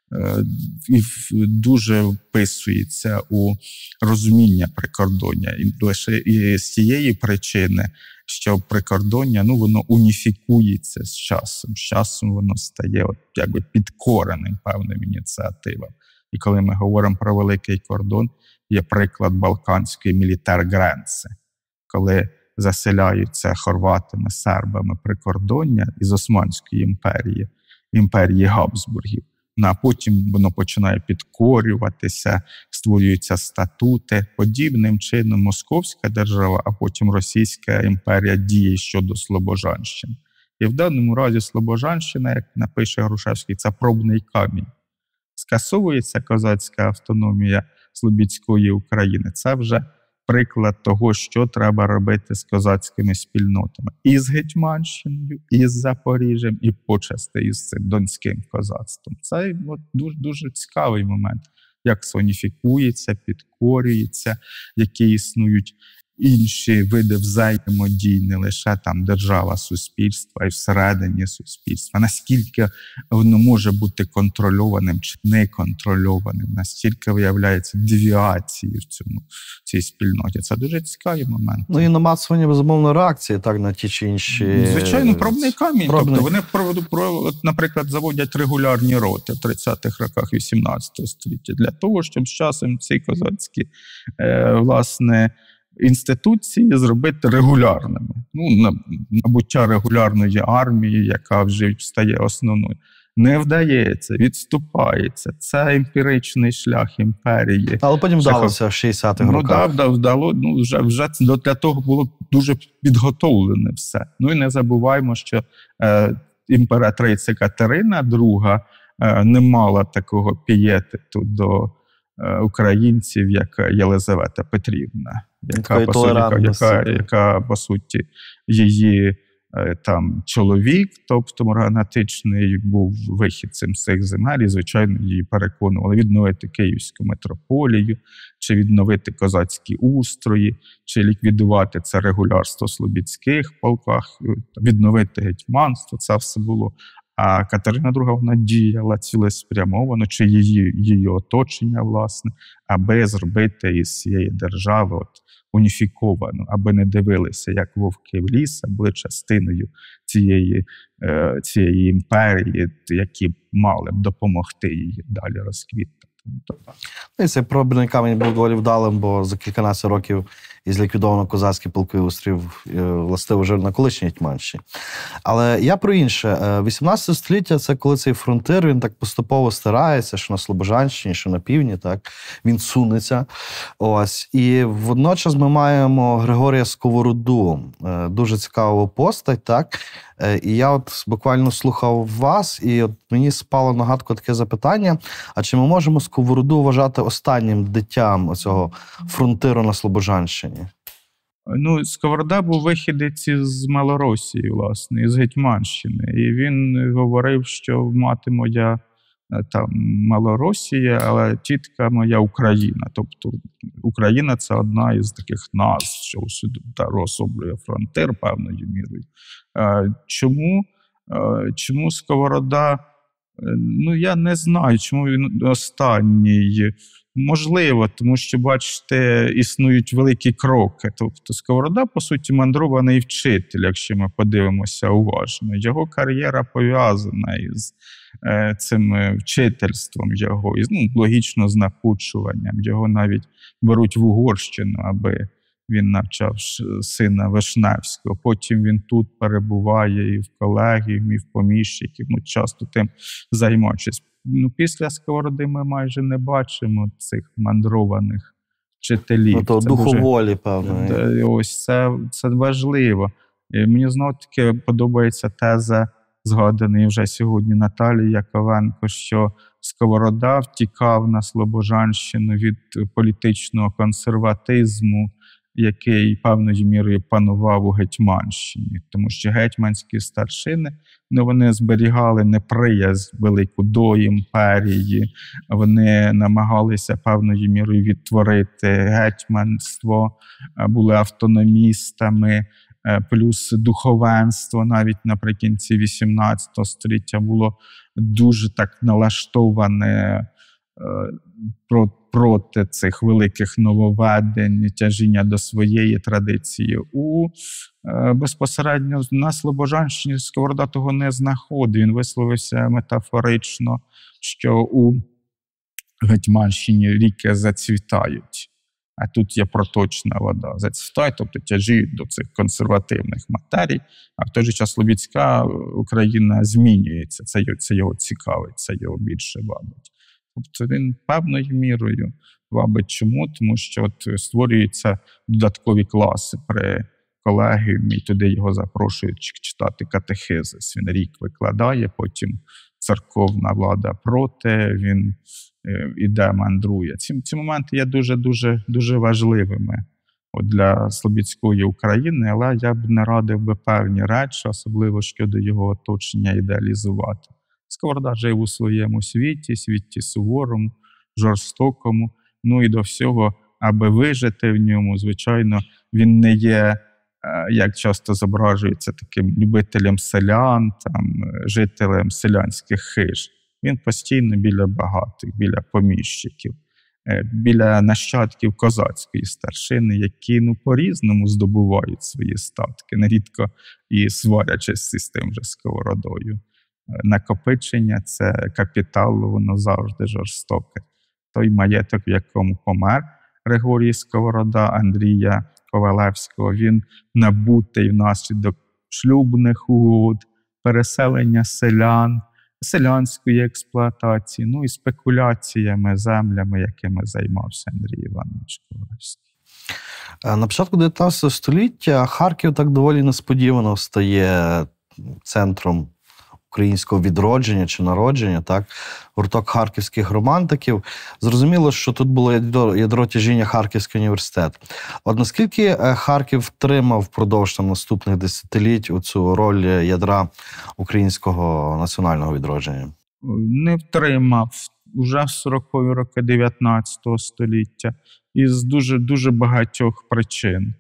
і дуже вписується у розуміння прикордоння. І лише і з цієї причини, що прикордоння, воно уніфікується з часом. З часом воно стає якби підкореним певним ініціативам. І коли ми говоримо про великий кордон, є приклад Балканської мілітар-гренси, коли заселяються хорватами, сербами прикордоння із Османської імперії Габсбургів. А потім воно починає підкорюватися, створюються статути. Подібним чином Московська держава, а потім Російська імперія діє щодо Слобожанщини. І в даному разі Слобожанщина, як напише Грушевський, це пробний камінь. Скасовується козацька автономія Слобідської України. Це вже приклад того, що треба робити з козацькими спільнотами. І з Гетьманщиною, і з Запоріжжям, і почасти із цим донським козацтвом. Це дуже, дуже цікавий момент, як соніфікується, підкорюється, які існують інші види взаємодій, не лише там держава, суспільство, а й всередині суспільства. Наскільки воно може бути контрольованим чи неконтрольованим, настільки виявляється девіації в цій спільноті. Це дуже цікавий момент. І намацування, безумовно, реакції так, на ті чи інші... Звичайно, пробний камінь. Тобто вони, наприклад, заводять регулярні роти в 30-х роках 18 століття для того, щоб з часом ці козацькі, власне, інституції зробити регулярними. Набуття регулярної армії, яка вже стає основною. Не вдається, відступається. Це емпіричний шлях імперії. Але потім вдалося в 60-х роках. Вже для того було дуже підготовлене все. І не забуваємо, що імператриця Катерина II не мала такого пієтету до українців, як Єлизавета Петрівна, яка по суті, її там чоловік, тобто морганатичний, був вихідцем з цих земель, і, звичайно, її переконували відновити Київську митрополію, чи відновити козацькі устрої, чи ліквідувати це регулярство в Слобідських полках, відновити гетьманство, це все було. А Катерина II, вона діяла цілеспрямовано, чи її оточення, власне, аби зробити із цієї держави уніфіковану, аби не дивилися, як вовки в ліс, а були частиною цієї імперії, які мали б допомогти їй далі розквітати. І цей пробний камінь був доволі вдалим, бо за кільканадцять років із ліквідовано козацький полковий острів, властиво, вже на колишній Гетьманщині. Але я про інше. 18 століття – це коли цей фронтир, він так поступово стирається, що на Слобожанщині, що на півдні, так, він сунеться. Ось. І водночас ми маємо Григорія Сковороду, дуже цікаву постать, так. І я буквально слухав вас, і мені спало на гадку таке запитання, а чи ми можемо Сковороду вважати останнім дитям оцього фронтиру на Слобожанщині? Сковорода був вихідець із Малоросії, власне, із Гетьманщини. І він говорив, що мати моя там Малоросія, але тітка моя Україна. Тобто Україна – це одна із таких назв, що уособлює фронтир певною мірою. Чому Сковорода? Я не знаю, чому він останній. Можливо, тому що, бачите, існують великі кроки. Тобто Сковорода, по суті, мандрований вчитель, якщо ми подивимося уважно. Його кар'єра пов'язана із цим вчительством його, із, логічно, з накучуванням. Його навіть беруть в Угорщину, аби він навчав сина Вишневського. Потім він тут перебуває і в колегіумі, і в поміщиків, часто тим займаючись. Після Сковороди ми майже не бачимо цих мандрованих вчителів. То духоволі, певно. Ось це важливо. І мені знову-таки подобається теза, згаданої вже сьогодні Наталії Яковенко, що Сковорода втікав на Слобожанщину від політичного консерватизму, який певною мірою панував у Гетьманщині. Тому що гетьманські старшини, вони зберігали неприязнь велику до імперії, вони намагалися певною мірою відтворити гетьманство, були автономістами, плюс духовенство навіть наприкінці XVIII століття було дуже так налаштоване проти цих великих нововведень, тяжіння до своєї традиції. Безпосередньо на Слобожанщині Сковорода того не знаходив. Він висловився метафорично, що у Гетьманщині ріки зацвітають, а тут є проточна вода. Зацвітають, тобто тяжіють до цих консервативних матерій, а в той же час Слобідська Україна змінюється. Це його цікавить, це його більше вабить. Тобто він певною мірою вабить. Чому? Тому що створюються додаткові класи при колегіумі, і туди його запрошують читати катехизис. Він рік викладає, потім церковна влада проти, він іде, мандрує. Ці моменти є дуже важливими для Слобідської України, але я б не радив би певні речі, особливо щодо його оточення, ідеалізувати. Сковорода жив у своєму світі суворому, жорстокому, і до всього, аби вижити в ньому, звичайно, він не є, як часто зображується, таким любителем селян, жителем селянських хиж. Він постійно біля багатих, біля поміщиків, біля нащадків козацької старшини, які по-різному здобувають свої статки, нерідко і сварячись з тим же Сковородою. Накопичення – це капітал, воно завжди жорстоке. Той маєток, в якому помер Григорій Сковорода, Андрія Ковалевського, він набутий внаслідок шлюбних угод, переселення селян, селянської експлуатації, і спекуляціями, землями, якими займався Андрій Іванович Ковалевський. На початку 19 століття Харків так доволі несподівано стає центром українського відродження чи народження, так? Гурток харківських романтиків. Зрозуміло, що тут було ядро тяжіння Харківський університет. От наскільки Харків втримав впродовж наступних десятиліть цю роль ядра українського національного відродження? Не втримав. Уже в 40-ві роки 19 століття. Із дуже багатьох причин.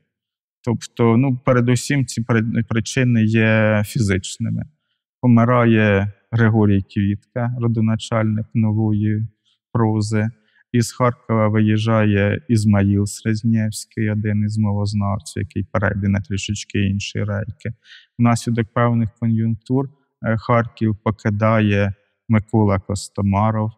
Тобто, передусім ці причини є фізичними. Помирає Григорій Квітка, родоначальник нової прози. Із Харкова виїжджає Ізмаїл Срезнєвський, один із мовознавців, який перейде на трішечки інші рейки. Внаслідок певних кон'юнктур Харків покидає Микола Костомаров,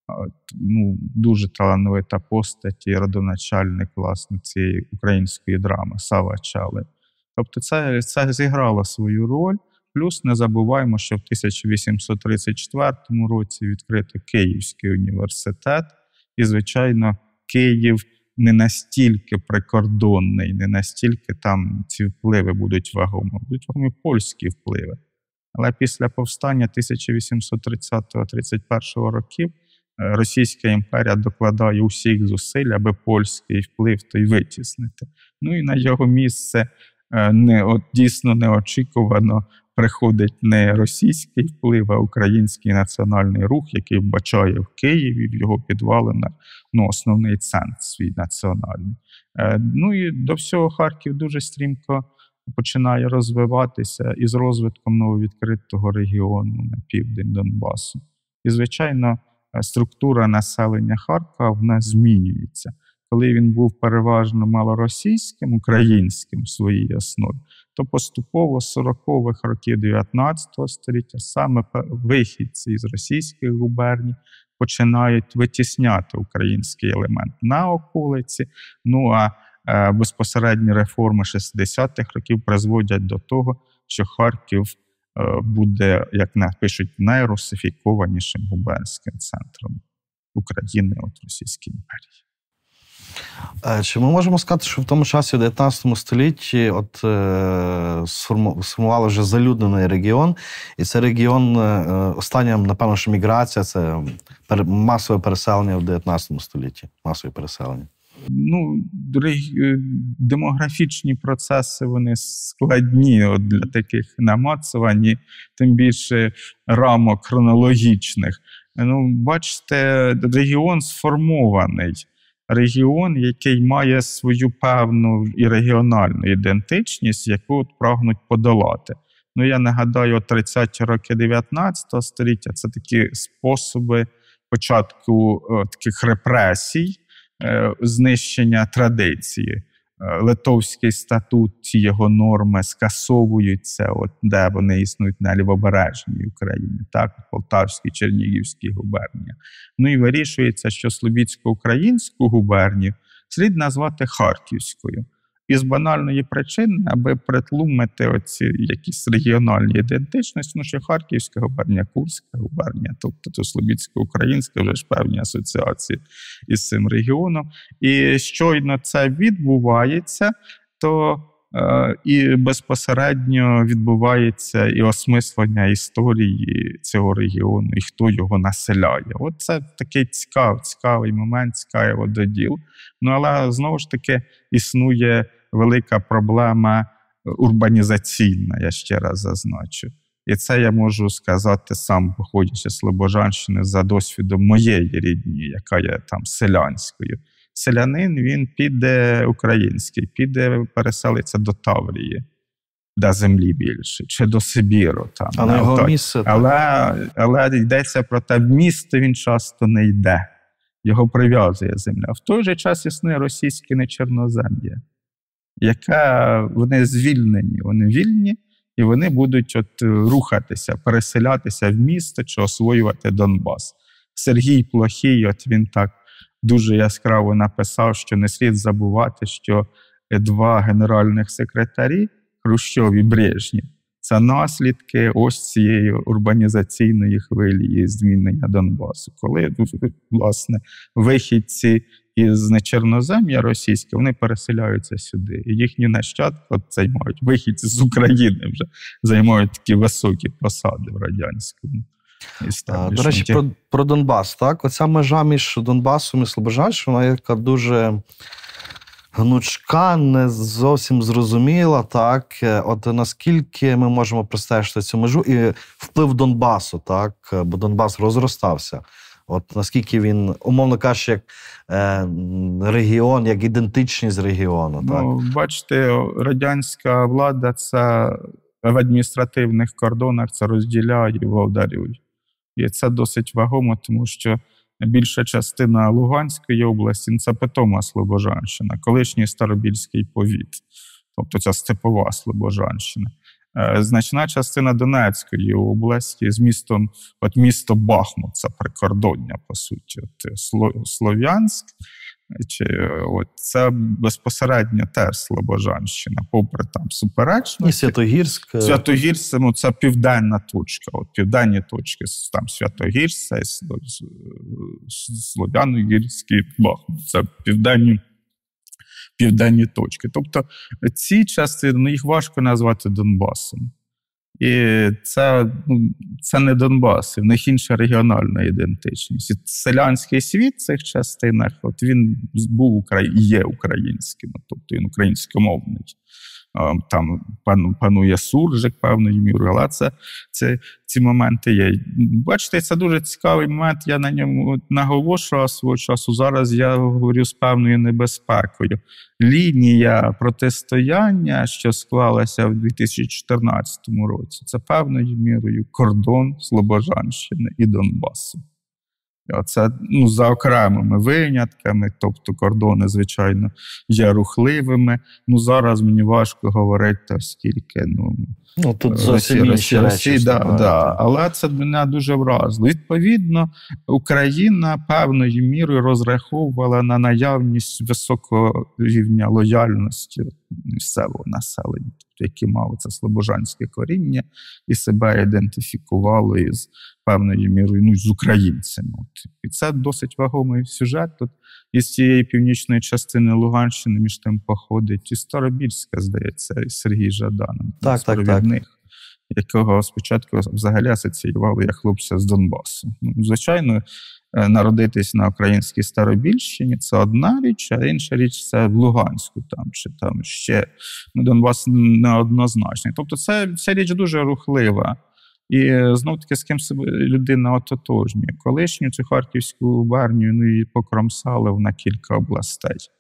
дуже талановита постать і родоначальник, власне, цієї української драми Сава Чалий. Тобто це зіграло свою роль. Плюс не забуваємо, що в 1834 році відкрито Київський університет. І, звичайно, Київ не настільки прикордонний, не настільки там ці впливи будуть вагомі. Будуть вагомі польські впливи. Але після повстання 1830-31 років Російська імперія докладає усіх зусиль, аби польський вплив той витіснити. І на його місце дійсно неочікувано приходить не російський вплив, а український національний рух, який вбачає в Києві, в його підвалинах, основний центр свій національний. І до всього Харків дуже стрімко починає розвиватися із розвитком нововідкритого регіону на південь Донбасу. І, звичайно, структура населення Харкова, вона змінюється. Коли він був переважно малоросійським, українським в своїй основі, то поступово з 40-х років 19 століття саме вихідці із російських губерній починають витісняти український елемент на околиці. А безпосередні реформи 60-х років призводять до того, що Харків буде, як пишуть, найрусифікованішим губернським центром України від Російської імперії. Чи ми можемо сказати, що в тому часі, в 19 столітті, сформували вже залюднений регіон, і цей регіон, остання, напевно, що міграція, це масове переселення в 19 столітті, масове переселення? Демографічні процеси, вони складні для таких намацувань, тим більше рамок хронологічних. Бачите, регіон сформований. Регіон, який має свою певну і регіональну ідентичність, яку прагнуть подолати. я нагадаю, 30-ті роки 19 століття – це такі способи початку таких репресій, знищення традиції. Литовський статут, ті його норми скасовуються, де вони існують на Лівобережній Україні, так, Полтавській, Чернігівській губернії. І вирішується, що Слобідсько-українську губернію слід назвати Харківською. І з банальної причини, аби притлумити оці якісь регіональні ідентичності, що Харківська губернія, Курська губернія, тобто Слобідсько-українська, вже ж певні асоціації із цим регіоном. І щойно це відбувається, то і безпосередньо відбувається і осмислення історії цього регіону, і хто його населяє. Це такий цікавий момент, цікавий вододіл. Але, знову ж таки, існує велика проблема урбанізаційна, я ще раз зазначу. І це я можу сказати сам, походячи з Слобожанщини, за досвідом моєї рідні, яка є там селянською. Селянин, він піде український, переселиться до Таврії, де землі більше, чи до Сибіру. Там, але його місце... Але йдеться про те, в місто він часто не йде. Його прив'язує земля. В той же час існує російське нечорнозем'я, яке вони звільнені, вони вільні, і вони будуть рухатися, переселятися в місто чи освоювати Донбас. Сергій Плохий, він так дуже яскраво написав, що не слід забувати, що два генеральних секретарі, Хрущов і Брежнєв, це наслідки ось цієї урбанізаційної хвилі і змінення Донбасу. Коли, власне, вихідці із нечорнозем'я російське, вони переселяються сюди. І їхні нащадки займають, вихідці з України вже займають такі високі посади в радянському. До речі, про Донбас, так? Оця межа між Донбасом і Слобожанщиною, вона яка дуже гнучка, не зовсім зрозуміла, так? Наскільки ми можемо простежити цю межу і вплив Донбасу, так? Бо Донбас розростався. Наскільки він, умовно кажучи, як регіон, як ідентичність регіону, так? Бачите, радянська влада це в адміністративних кордонах це розділяє і володарює. І це досить вагомо, тому що більша частина Луганської області – це питома Слобожанщина, колишній Старобільський повіт, тобто ця степова Слобожанщина. Значна частина Донецької області з містом, місто Бахмут, це прикордоння, по суті, Слов'янськ, це безпосередньо теж Слобожанщина, попри там суперечності. І Святогірськ. Святогірськ, це південна точка. Південні точки, там Святогірськ, Слов'яногірський, Бахмут, це південні точки. Тобто ці частини, їх важко назвати Донбасом. І це не Донбас, в них інша регіональна ідентичність. І селянський світ в цих частинах, він був і є українським, тобто він українськомовний. Там панує суржик певною мірою, але ці моменти є. Бачите, це дуже цікавий момент, я на ньому наголошував свого часу. Зараз я говорю з певною небезпекою. Лінія протистояння, що склалася в 2014 році, це певною мірою кордон Слобожанщини і Донбасу. Це за окремими винятками, тобто кордони, звичайно, є рухливими. Зараз мені важко говорити, оскільки тут зовсім інші речі. Але це мене дуже вразило. Відповідно, Україна певною мірою розраховувала на наявність високого рівня лояльності місцевого населення, які мали це слобожанське коріння і себе ідентифікували із певною мірою з українцями. І це досить вагомий сюжет. Тут із цієї північної частини Луганщини між тим походить і Старобільська, здається, і Сергій Жадан, провідник, якого спочатку взагалі асоціювали як хлопця з Донбасу. Звичайно, народитись на українській Старобільщині – це одна річ, а інша річ – це в Луганську чи там ще. Донбас неоднозначний. Тобто ця річ дуже рухлива. І знов-таки з ким себе людина ототожнює. Колишню цю Харківську губернію її покромсали на кілька областей.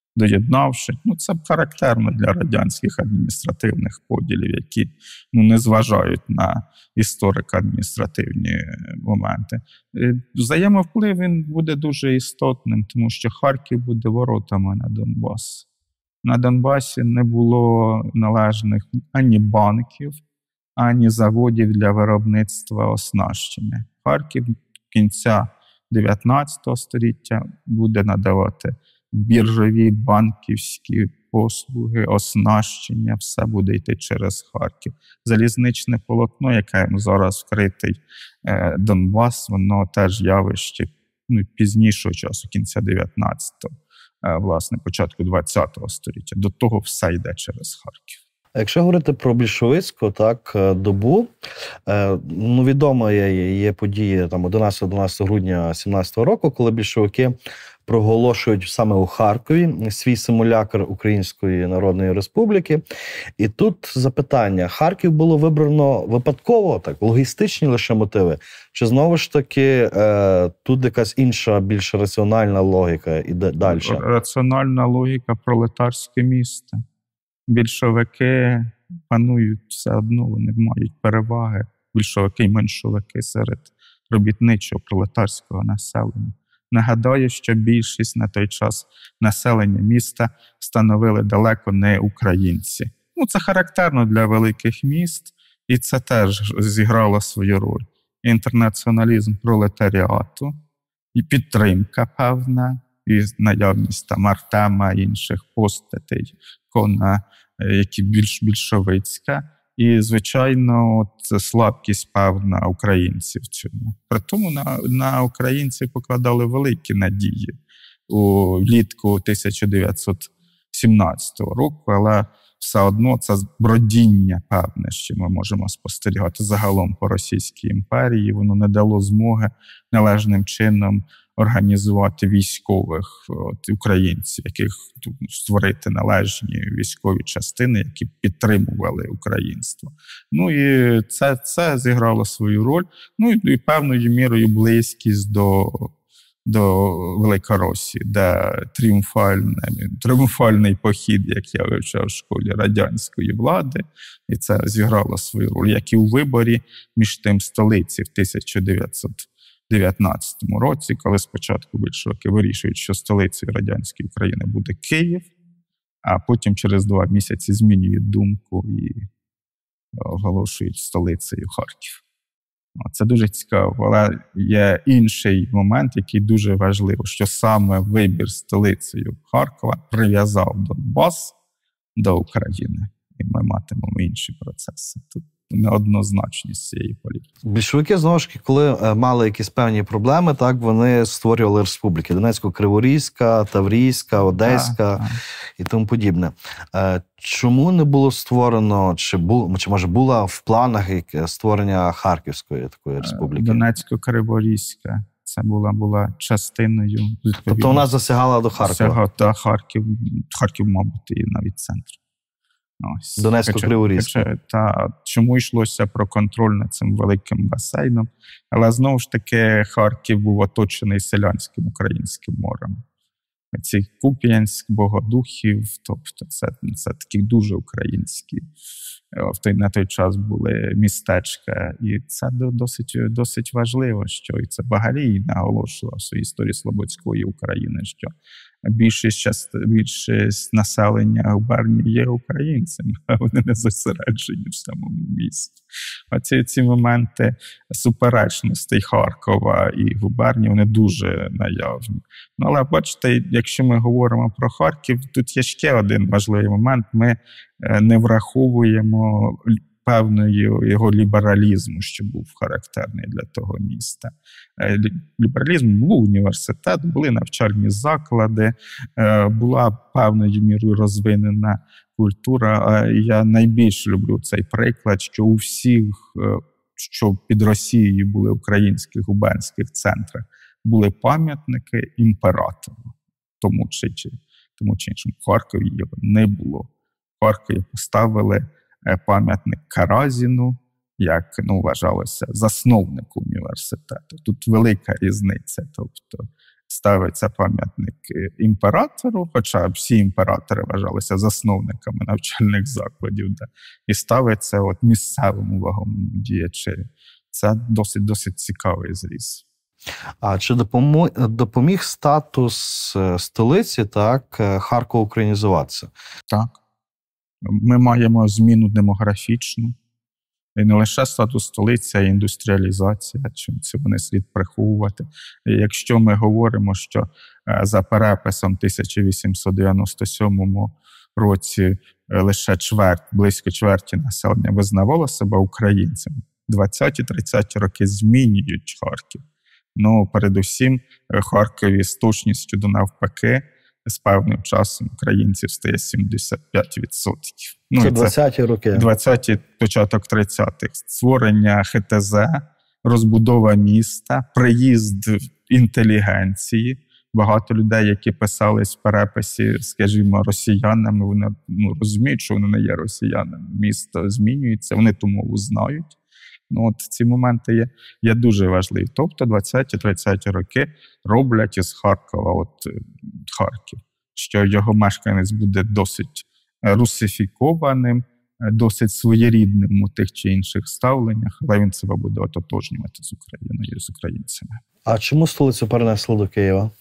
доєднавши. Це характерно для радянських адміністративних поділів, які не зважають на історико-адміністративні моменти. Взаємовплив він буде дуже істотним, тому що Харків буде воротами на Донбас. На Донбасі не було належних ані банків, ані заводів для виробництва оснащення. Харків кінця 19 століття буде надавати біржові, банківські послуги, оснащення, все буде йти через Харків. Залізничне полотно, яке зараз вкритий Донбас, воно теж явище пізнішого часу, кінця 19-го, власне, початку 20-го століття. До того все йде через Харків. Якщо говорити про більшовицьку добу, відомо є події 11-12 грудня 17-го року, коли більшовики проголошують саме у Харкові свій симулякр Української Народної Республіки. І тут запитання: Харків було вибрано випадково, логістичні лише мотиви? Чи знову ж таки тут якась інша, більш раціональна логіка іде далі? Раціональна логіка – пролетарське місто. Більшовики панують все одно, вони мають переваги, більшовики і меншовики серед робітничого пролетарського населення. Нагадаю, що більшість на той час населення міста становили далеко не українці. Це характерно для великих міст, і це теж зіграло свою роль. Інтернаціоналізм пролетаріату, і підтримка певна, і наявність Артема, інших постатей, які більш більшовицька, і, звичайно, слабкість певна українців в цьому. При тому на українців покладали великі надії влітку 1917 року, але все одно це бродіння певне, що ми можемо спостерігати загалом по Російській імперії, воно не дало змоги належним чином організувати військових українців, яких створити належні військові частини, які підтримували українство. І це зіграло свою роль. І певною мірою близькість до Великоросії, де тріумфальний похід, як я вивчав в школі, радянської влади, і це зіграло свою роль, як і у виборі між тим столиці в 1919 році, коли спочатку більшовики вирішують, що столицею радянської України буде Київ, а потім через 2 місяці змінюють думку і оголошують столицею Харків. Це дуже цікаво, але є інший момент, який дуже важливий, що саме вибір столицею Харкова прив'язав Донбас до України, і ми матимемо інші процеси. Тут неоднозначність цієї політики. Більшовики, знову ж таки, коли мали якісь певні проблеми, вони створювали республіки. Донецько-Криворізька, Таврійська, Одеська і тому подібне. Чому не було створено, чи може була в планах створення Харківської такої республіки? Донецько-Криворізька. Це була частиною. Тобто вона засягала до Харкова? Харків, мабуть, і навіть центр. Донецько-Криворізька. Чому йшлося про контроль над цим великим басейном? Але знову ж таки Харків був оточений селянським українським морем. Ці Куп'янськ, Богодухів, тобто це такі дуже українські на той час були містечка. І це досить важливо, що і це Багалій наголошував в своїй історії Слободської України, що більшість населення губернії є українцями, а вони не зосереджені в самому місті. Ці моменти суперечностей Харкова і губернії, вони дуже наявні. Але бачите, якщо ми говоримо про Харків, тут є ще один важливий момент. Ми не враховуємо певного його лібералізму, що був характерний для того міста. Лібералізм був університет, були навчальні заклади, була певною мірою розвинена культура. Я найбільш люблю цей приклад, що у всіх, що під Росією були українських губернських центрах, були пам'ятники імператору, тому чи іншому. В Харкові його не було. В Харкові поставили пам'ятник Каразіну, як вважалося, засновнику університету. Тут велика різниця. Тобто ставиться пам'ятник імператору, хоча всі імператори вважалися засновниками навчальних закладів, і ставиться місцевому вагомому діячеві. Це досить цікавий зріз. А чи допоміг статус столиці Харкову українізуватися? Так. Ми маємо зміну демографічну. І не лише статус столиці, а й індустріалізація, чим це вони слід приховувати. І якщо ми говоримо, що за переписом 1897 році лише близько чверті населення визнавало себе українцями, 20-30 роки змінюють Харків. Передусім, в Харкові з точністю до навпаки, з певним часом українців стає 75%. Це 20-ті роки. 20-ті, початок 30-х. Створення ХТЗ, розбудова міста, приїзд інтелігенції. Багато людей, які писались в переписі, скажімо, росіянами, вони розуміють, що вони не є росіянами. Місто змінюється, вони ту мову знають. Ці моменти є дуже важливі. Тобто 20-30 роки роблять із Харкова Харків, що його мешканець буде досить русифікованим, досить своєрідним у тих чи інших ставленнях, але він себе буде ототожнювати з Україною, з українцями. А чому столицю перенесли до Києва?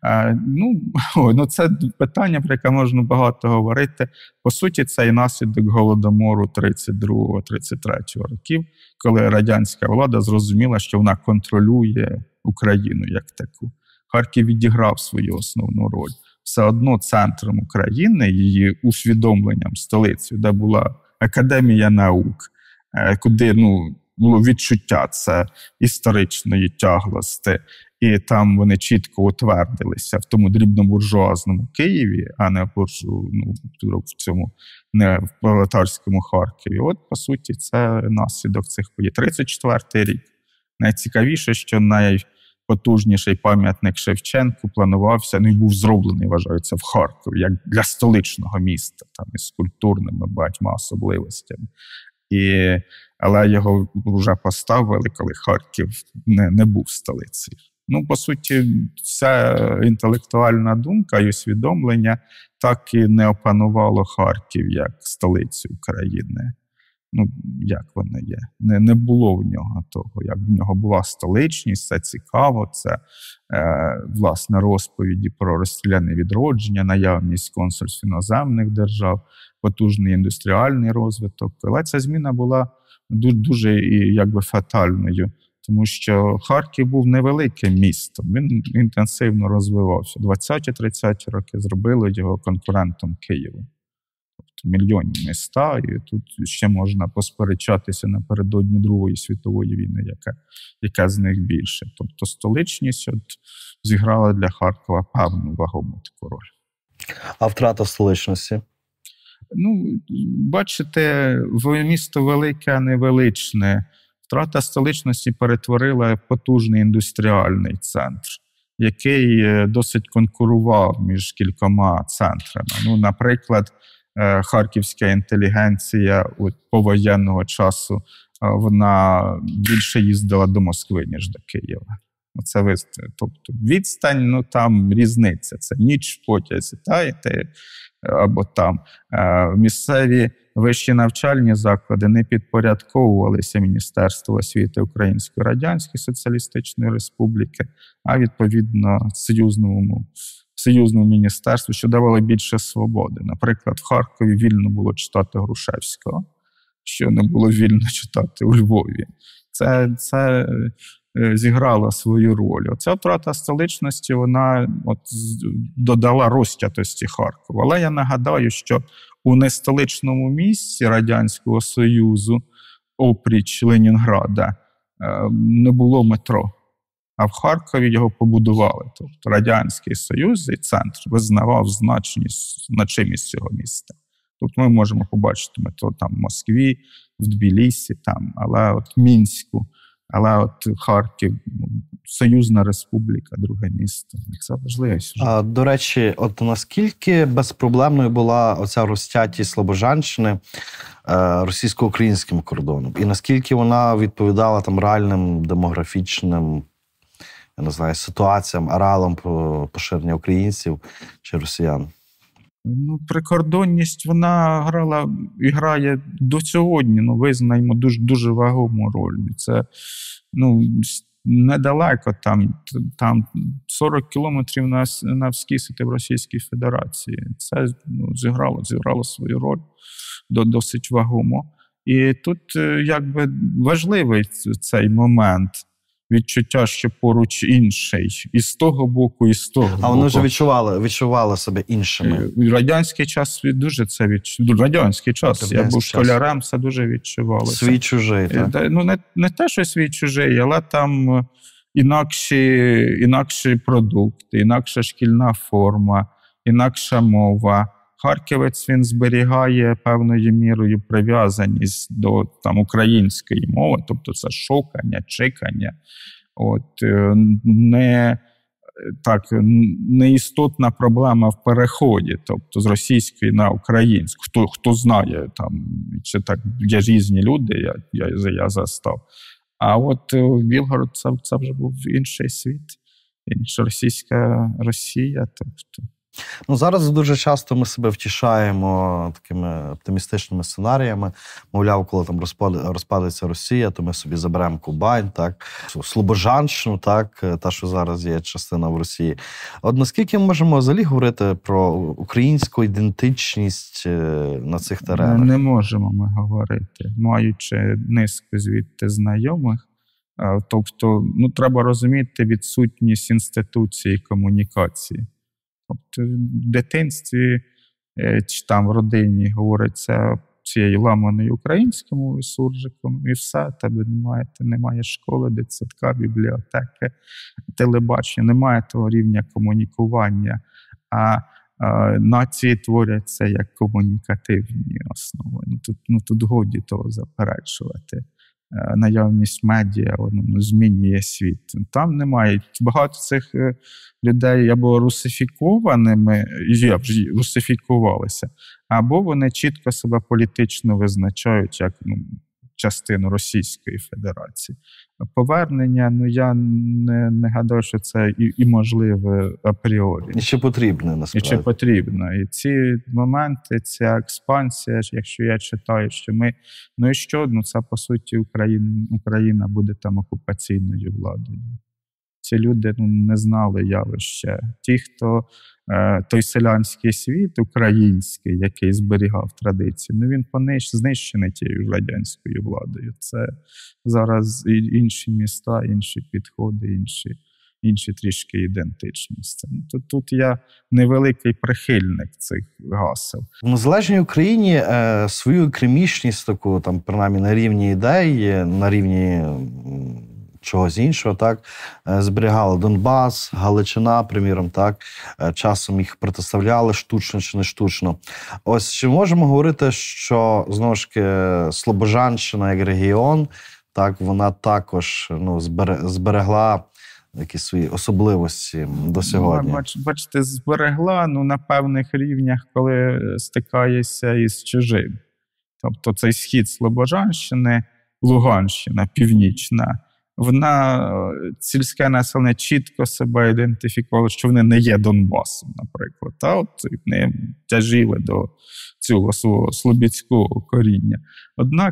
Це питання, про яке можна багато говорити. По суті, це і наслідок Голодомору 32-33 років, коли радянська влада зрозуміла, що вона контролює Україну як таку. Харків відіграв свою основну роль. Все одно центром України, її усвідомленням, столицею, де була Академія наук, куди було відчуття це історичної тяглості, і там вони чітко утвердилися в тому дрібнобуржуазному Києві, а не в цьому не в пролетарському Харкові. По суті, це наслідок цих подій. 34-й рік. Найцікавіше, що найпотужніший пам'ятник Шевченку планувався, і був зроблений, вважається, в Харкові, як для столичного міста, там із культурними багатьма особливостями. Але його вже поставили, коли Харків не був столицею. По суті, вся інтелектуальна думка і усвідомлення так і не опанувало Харків як столицю України. Як воно є. Не було в нього того. Як в нього була столичність, це цікаво, це, власне, розповіді про розстріляне відродження, наявність консульств іноземних держав, потужний індустріальний розвиток. Але ця зміна була дуже фатальною, тому що Харків був невеликим містом, він інтенсивно розвивався. 20-30 роки зробили його конкурентом Києву. Тобто мільйонні міста, і тут ще можна посперечатися напередодні Другої світової війни, яка з них більше. Тобто столичність зіграла для Харкова певну вагому таку роль. А втрата столичності? Бачите, місто велике, а не величне. Втрата столичності перетворила в потужний індустріальний центр, який досить конкурував між кількома центрами. Наприклад, харківська інтелігенція повоєнного часу, вона більше їздила до Москви, ніж до Києва. Тобто відстань, там різниця. Це ніч в потязі, або там. Місцеві вищі навчальні заклади не підпорядковувалися Міністерству освіти Української Радянської Соціалістичної Республіки, а відповідно союзному міністерству, що давало більше свободи. Наприклад, в Харкові вільно було читати Грушевського, що не було вільно читати у Львові. Це зіграла свою роль. Оця втрата столичності, вона додала розтятості Харкову. Але я нагадаю, що у нестоличному місці Радянського Союзу, опріч Ленінграда, не було метро. А в Харкові його побудували. Тобто Радянський Союз і центр визнавав значимість цього міста. Тобто ми можемо побачити метро там в Москві, в Тбілісі, але в Мінську, але Харків, Союзна Республіка, друге місто. Це важливо. До речі, наскільки безпроблемною була оця розтятість Слобожанщини російсько-українським кордоном? І наскільки вона відповідала реальним демографічним я не знаю, ситуаціям, аралам поширення українців чи росіян? Ну, прикордонність, вона грала і грає до сьогодні, ну, визнаємо, дуже, дуже вагому роль. Це, ну, недалеко там 40 кілометрів навскіси в Російській Федерації. Це, ну, зіграло свою роль досить вагомо. І тут, якби, важливий цей момент. Відчуття, що поруч інший. І з того боку, і з того боку. А вони вже відчували себе іншими? Радянський час дуже це відчував. Радянський час. Я був школярем, це дуже відчувалося. Свій-чужий, так? Ну, не те, що свій-чужий, але там інакші продукти, інакша шкільна форма, інакша мова. Харківець, він зберігає певною мірою прив'язаність до там української мови, тобто це шокання, чикання. Неістотна проблема в переході, тобто з російської на українську. Хто знає, там, чи так є різні люди, я застав. А от Білгород це вже був інший світ, інша російська Росія, тобто. Ну, зараз дуже часто ми себе втішаємо такими оптимістичними сценаріями. Мовляв, коли там розпадеться Росія, то ми собі заберемо Кубань, так, Слобожанщину, так, та, що зараз є частина в Росії. От наскільки ми можемо взагалі говорити про українську ідентичність на цих теренах? Не можемо ми говорити, маючи низку звідти знайомих. Тобто, ну, треба розуміти відсутність інституції комунікації. Тобто в дитинстві чи там в родині говориться цією ламаною українською мовою, суржиком, і все, тебе немає школи, дитсадка, бібліотеки, телебачення, немає того рівня комунікування. А нації творяться як комунікативні основи. Тут годі того заперечувати. Наявність медіа, воно змінює світ. Там немає. Багато цих людей або русифікованими, русифікувалися, або вони чітко себе політично визначають як частину Російської Федерації. Повернення, я не гадаю, що це і можливе апріорі. І чи потрібно, насправді. І чи потрібно. І ці моменти, ця експансія, якщо я читаю, що ми, це, по суті, Україна буде там окупаційною владою. Ці люди не знали явища. Ті, хто той селянський світ український, який зберігав традиції, він знищений тією радянською владою. Це зараз інші міста, інші підходи, інші трішки ідентичності. Тут я невеликий прихильник цих гасел. В незалежній Україні свою екремічність таку, там, принаймні на рівні ідей, на рівні чогось іншого, так, зберігали Донбас, Галичина, приміром, так, часом їх протиставляли штучно чи не штучно. Ось, чи можемо говорити, що, знову ж таки, Слобожанщина як регіон, так, вона також зберегла якісь свої особливості до сьогодні? Бачите, зберегла, на певних рівнях, коли стикаєшся із чужим. Тобто цей схід Слобожанщини, Луганщина, північна, сільське населення чітко себе ідентифікувало, що вони не є Донбасом, наприклад. Вони тяжіли до цього свого слобідського коріння. Однак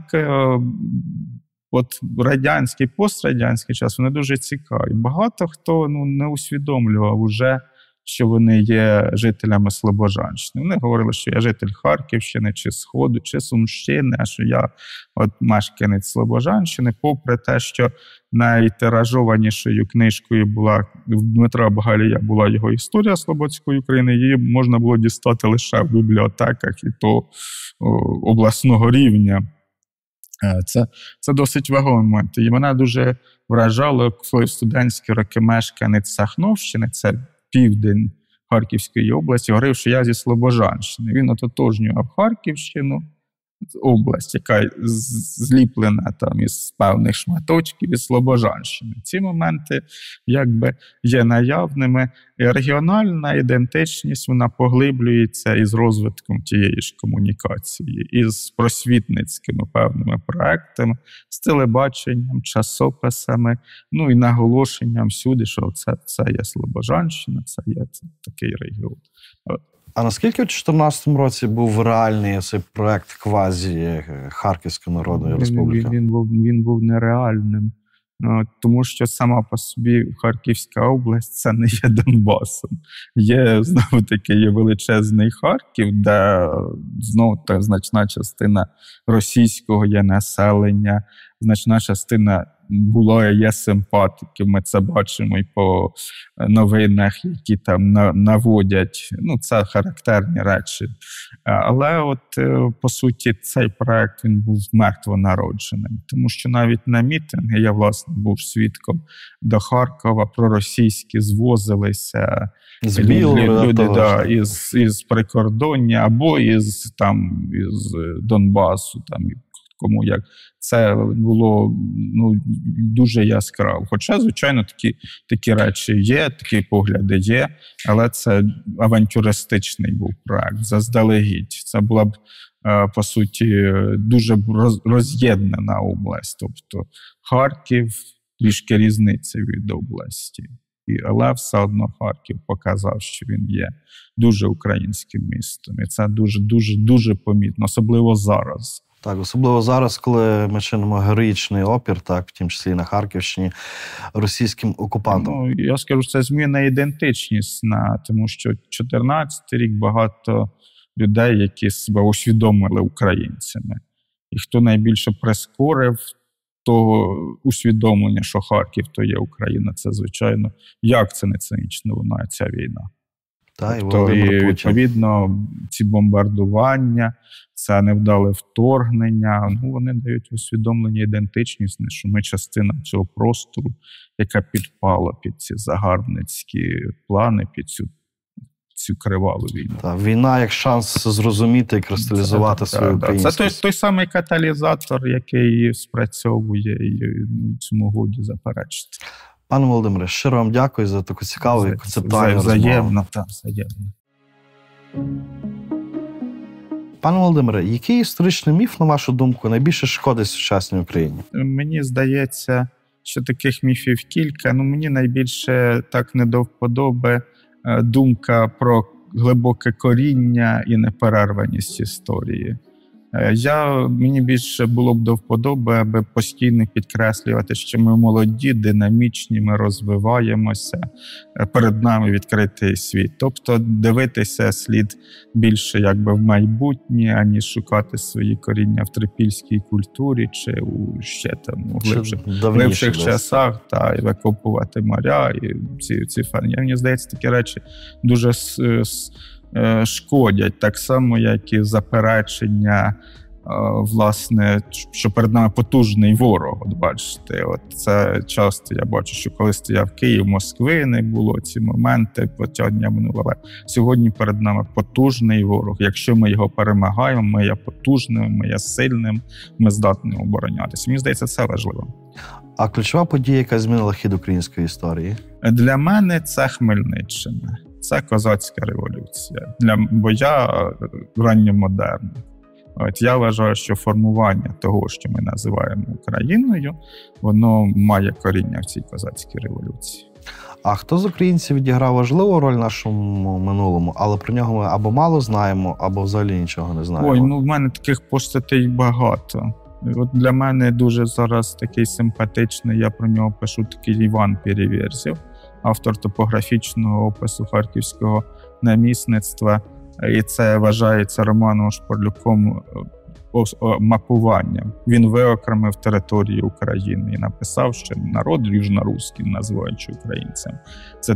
радянський, пострадянський час, вони дуже цікаві. Багато хто не усвідомлював уже, що вони є жителями Слобожанщини. Вони говорили, що я житель Харківщини, чи Сходу, чи Сумщини, а що я мешканець Слобожанщини, попри те, що найтиражованішою книжкою була в Дмитра Багалія була його «Історія Слободської України», її можна було дістати лише в бібліотеках, і то обласного рівня. Це досить вагомий момент. І мене дуже вражало, коли в студентські роки мешканець Сахновщини, це південь Харківської області, говорив, що я зі Слобожанщини. Він ототожнював Харківщину, область, яка зліплена там із певних шматочків із Слобожанщини. Ці моменти якби є наявними. І регіональна ідентичність, вона поглиблюється із розвитком тієї ж комунікації, із просвітницькими певними проектами, з телебаченням, часописами, і наголошенням всюди, що це є Слобожанщина, це є такий регіон. А наскільки в 2014 році був реальний цей проект квазі Харківської Народної Республіки? Він був нереальним, тому що сама по собі Харківська область – це не є Донбасом. Є величезний Харків, де знову значна частина російського є населення, значна частина є симпатиків, ми це бачимо і по новинах, які там наводять, це характерні речі. Але по суті, цей проект, він був мертвонародженим, тому що навіть на мітинги, я, власне, був свідком, до Харкова проросійські звозилися люди із прикордоння або із Донбасу, кому як. Це було дуже яскраво. Хоча, звичайно, такі речі є, такі погляди є, але це авантюристичний був проект, заздалегідь. Це була б, по суті, дуже роз'єднана область. Тобто Харків трішки різниця від області. Але все одно Харків показав, що він є дуже українським містом. І це дуже помітно, особливо зараз. Так, особливо зараз, коли ми чинимо героїчний опір, так, в тім числі і на Харківщині, російським окупантам. Я скажу, це зміна ідентичність, тому що 2014 рік багато людей, які себе усвідомили українцями. І хто найбільше прискорив того усвідомлення, що Харків – то є Україна, це, звичайно, як це не цинічно лунає ця війна. Тобто, і відповідно, ці бомбардування, це невдале вторгнення, вони дають усвідомлення ідентичність, що ми частина цього простору, яка підпала під ці загарбницькі плани, під цю криваву війну. Війна як шанс зрозуміти і кристалізувати свою українськість. Це той самий каталізатор, який спрацьовує, і цьому годі заперечити. Пане Володимире, щиро вам дякую за таку цікаву і концептуальну розмову. Взаємно. Пане Володимире, який історичний міф, на вашу думку, найбільше шкодить сучасній Україні? Мені здається, що таких міфів кілька. Мені найбільше так не до вподоби думка про глибоке коріння і неперерваність історії. Мені більше було б до вподоби, аби постійно підкреслювати, що ми молоді, динамічні, ми розвиваємося, перед нами відкритий світ. Тобто дивитися слід більше якби в майбутнє, аніж шукати свої коріння в трипільській культурі чи у глибших часах, і викопувати моря, і ці ферні. Мені здається, такі речі дуже шкодять, так само, як і заперечення, власне, що перед нами потужний ворог. Бачите, це часто я бачу, що коли стояв Київ, Москви не було, ці моменти потягнення минуло. Але сьогодні перед нами потужний ворог. Якщо ми його перемагаємо, ми є потужними, ми є сильним, ми здатні оборонятися. Мені здається, це важливо. А ключова подія, яка змінила хід української історії? Для мене це Хмельниччина. Це козацька революція. Бо я ранньомодерний. Я вважаю, що формування того, що ми називаємо Україною, воно має коріння в цій козацькій революції. А хто з українців відіграв важливу роль в нашому минулому, але про нього ми або мало знаємо, або взагалі нічого не знаємо? В мене таких постатей багато. Для мене дуже зараз такий симпатичний, я про нього пишу, такий Іван Переверзєв, автор топографічного опису харківського намісництва. І це вважається Романом Шпарлюком мапуванням. Він виокремив територію України і написав, що народ южноруський, називаючи українцем. Це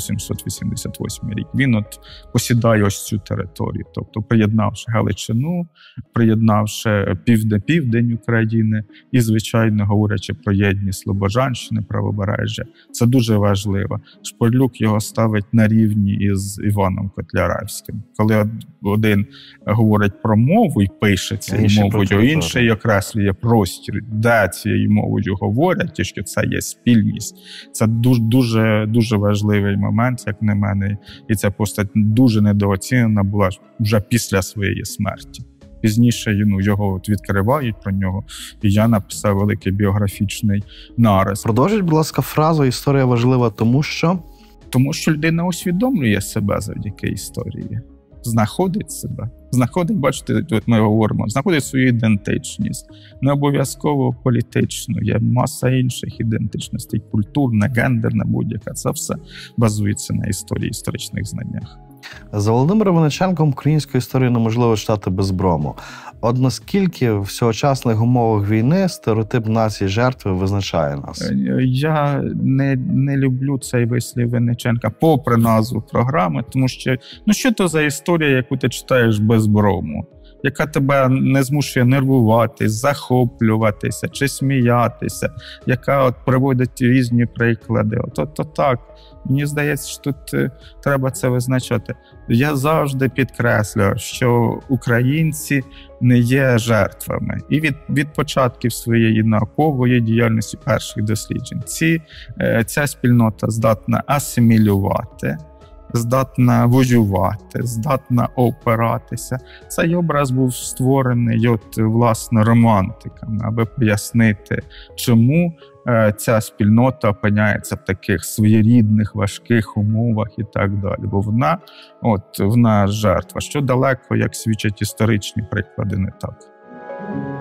1788 рік. Він посідає ось цю територію. Тобто приєднавши Галичину, приєднавши південь України і, звичайно, говорячи про єдність Слобожанщини, Правобережжя. Це дуже важливо. Шпарлюк його ставить на рівні із Іваном Котляревським. Коли один говорить про мову і пише цією мовою, інший окреслює простір, де цією мовою говорять, і що це є спільність. Це дуже, дуже важливий момент, як на мене, і ця постать дуже недооцінена була вже після своєї смерті. Пізніше його відкривають про нього, і я написав великий біографічний нарис. Продовжіть, будь ласка, фразу «Історія важлива тому, що…» Тому що людина усвідомлює себе завдяки історії. Знаходить себе. Бачите, тут ми говоримо, знаходить свою ідентичність. Не обов'язково політичну. Є маса інших ідентичностей, культурна, гендерна, будь-яка. Це все базується на історії, історичних знаннях. За Володимиром Винниченком українську історію неможливо читати без брому. От наскільки в сьогочасних умовах війни стереотип нації жертви визначає нас? Я не люблю цей вислів Винниченка, попри назву програми, тому що, що то за історія, яку ти читаєш без брому? Яка тебе не змушує нервуватись, захоплюватися чи сміятися, яка приводить різні приклади. То так, мені здається, що тут треба це визначати. Я завжди підкреслюю, що українці не є жертвами. І від початків своєї наукової діяльності, перших досліджень, ця спільнота здатна асимілювати, здатна воювати, здатна опиратися. Цей образ був створений, власне, романтиками, аби пояснити, чому ця спільнота опиняється в таких своєрідних, важких умовах і так далі. Бо вона жертва. Що далеко, як свідчать історичні приклади, не так.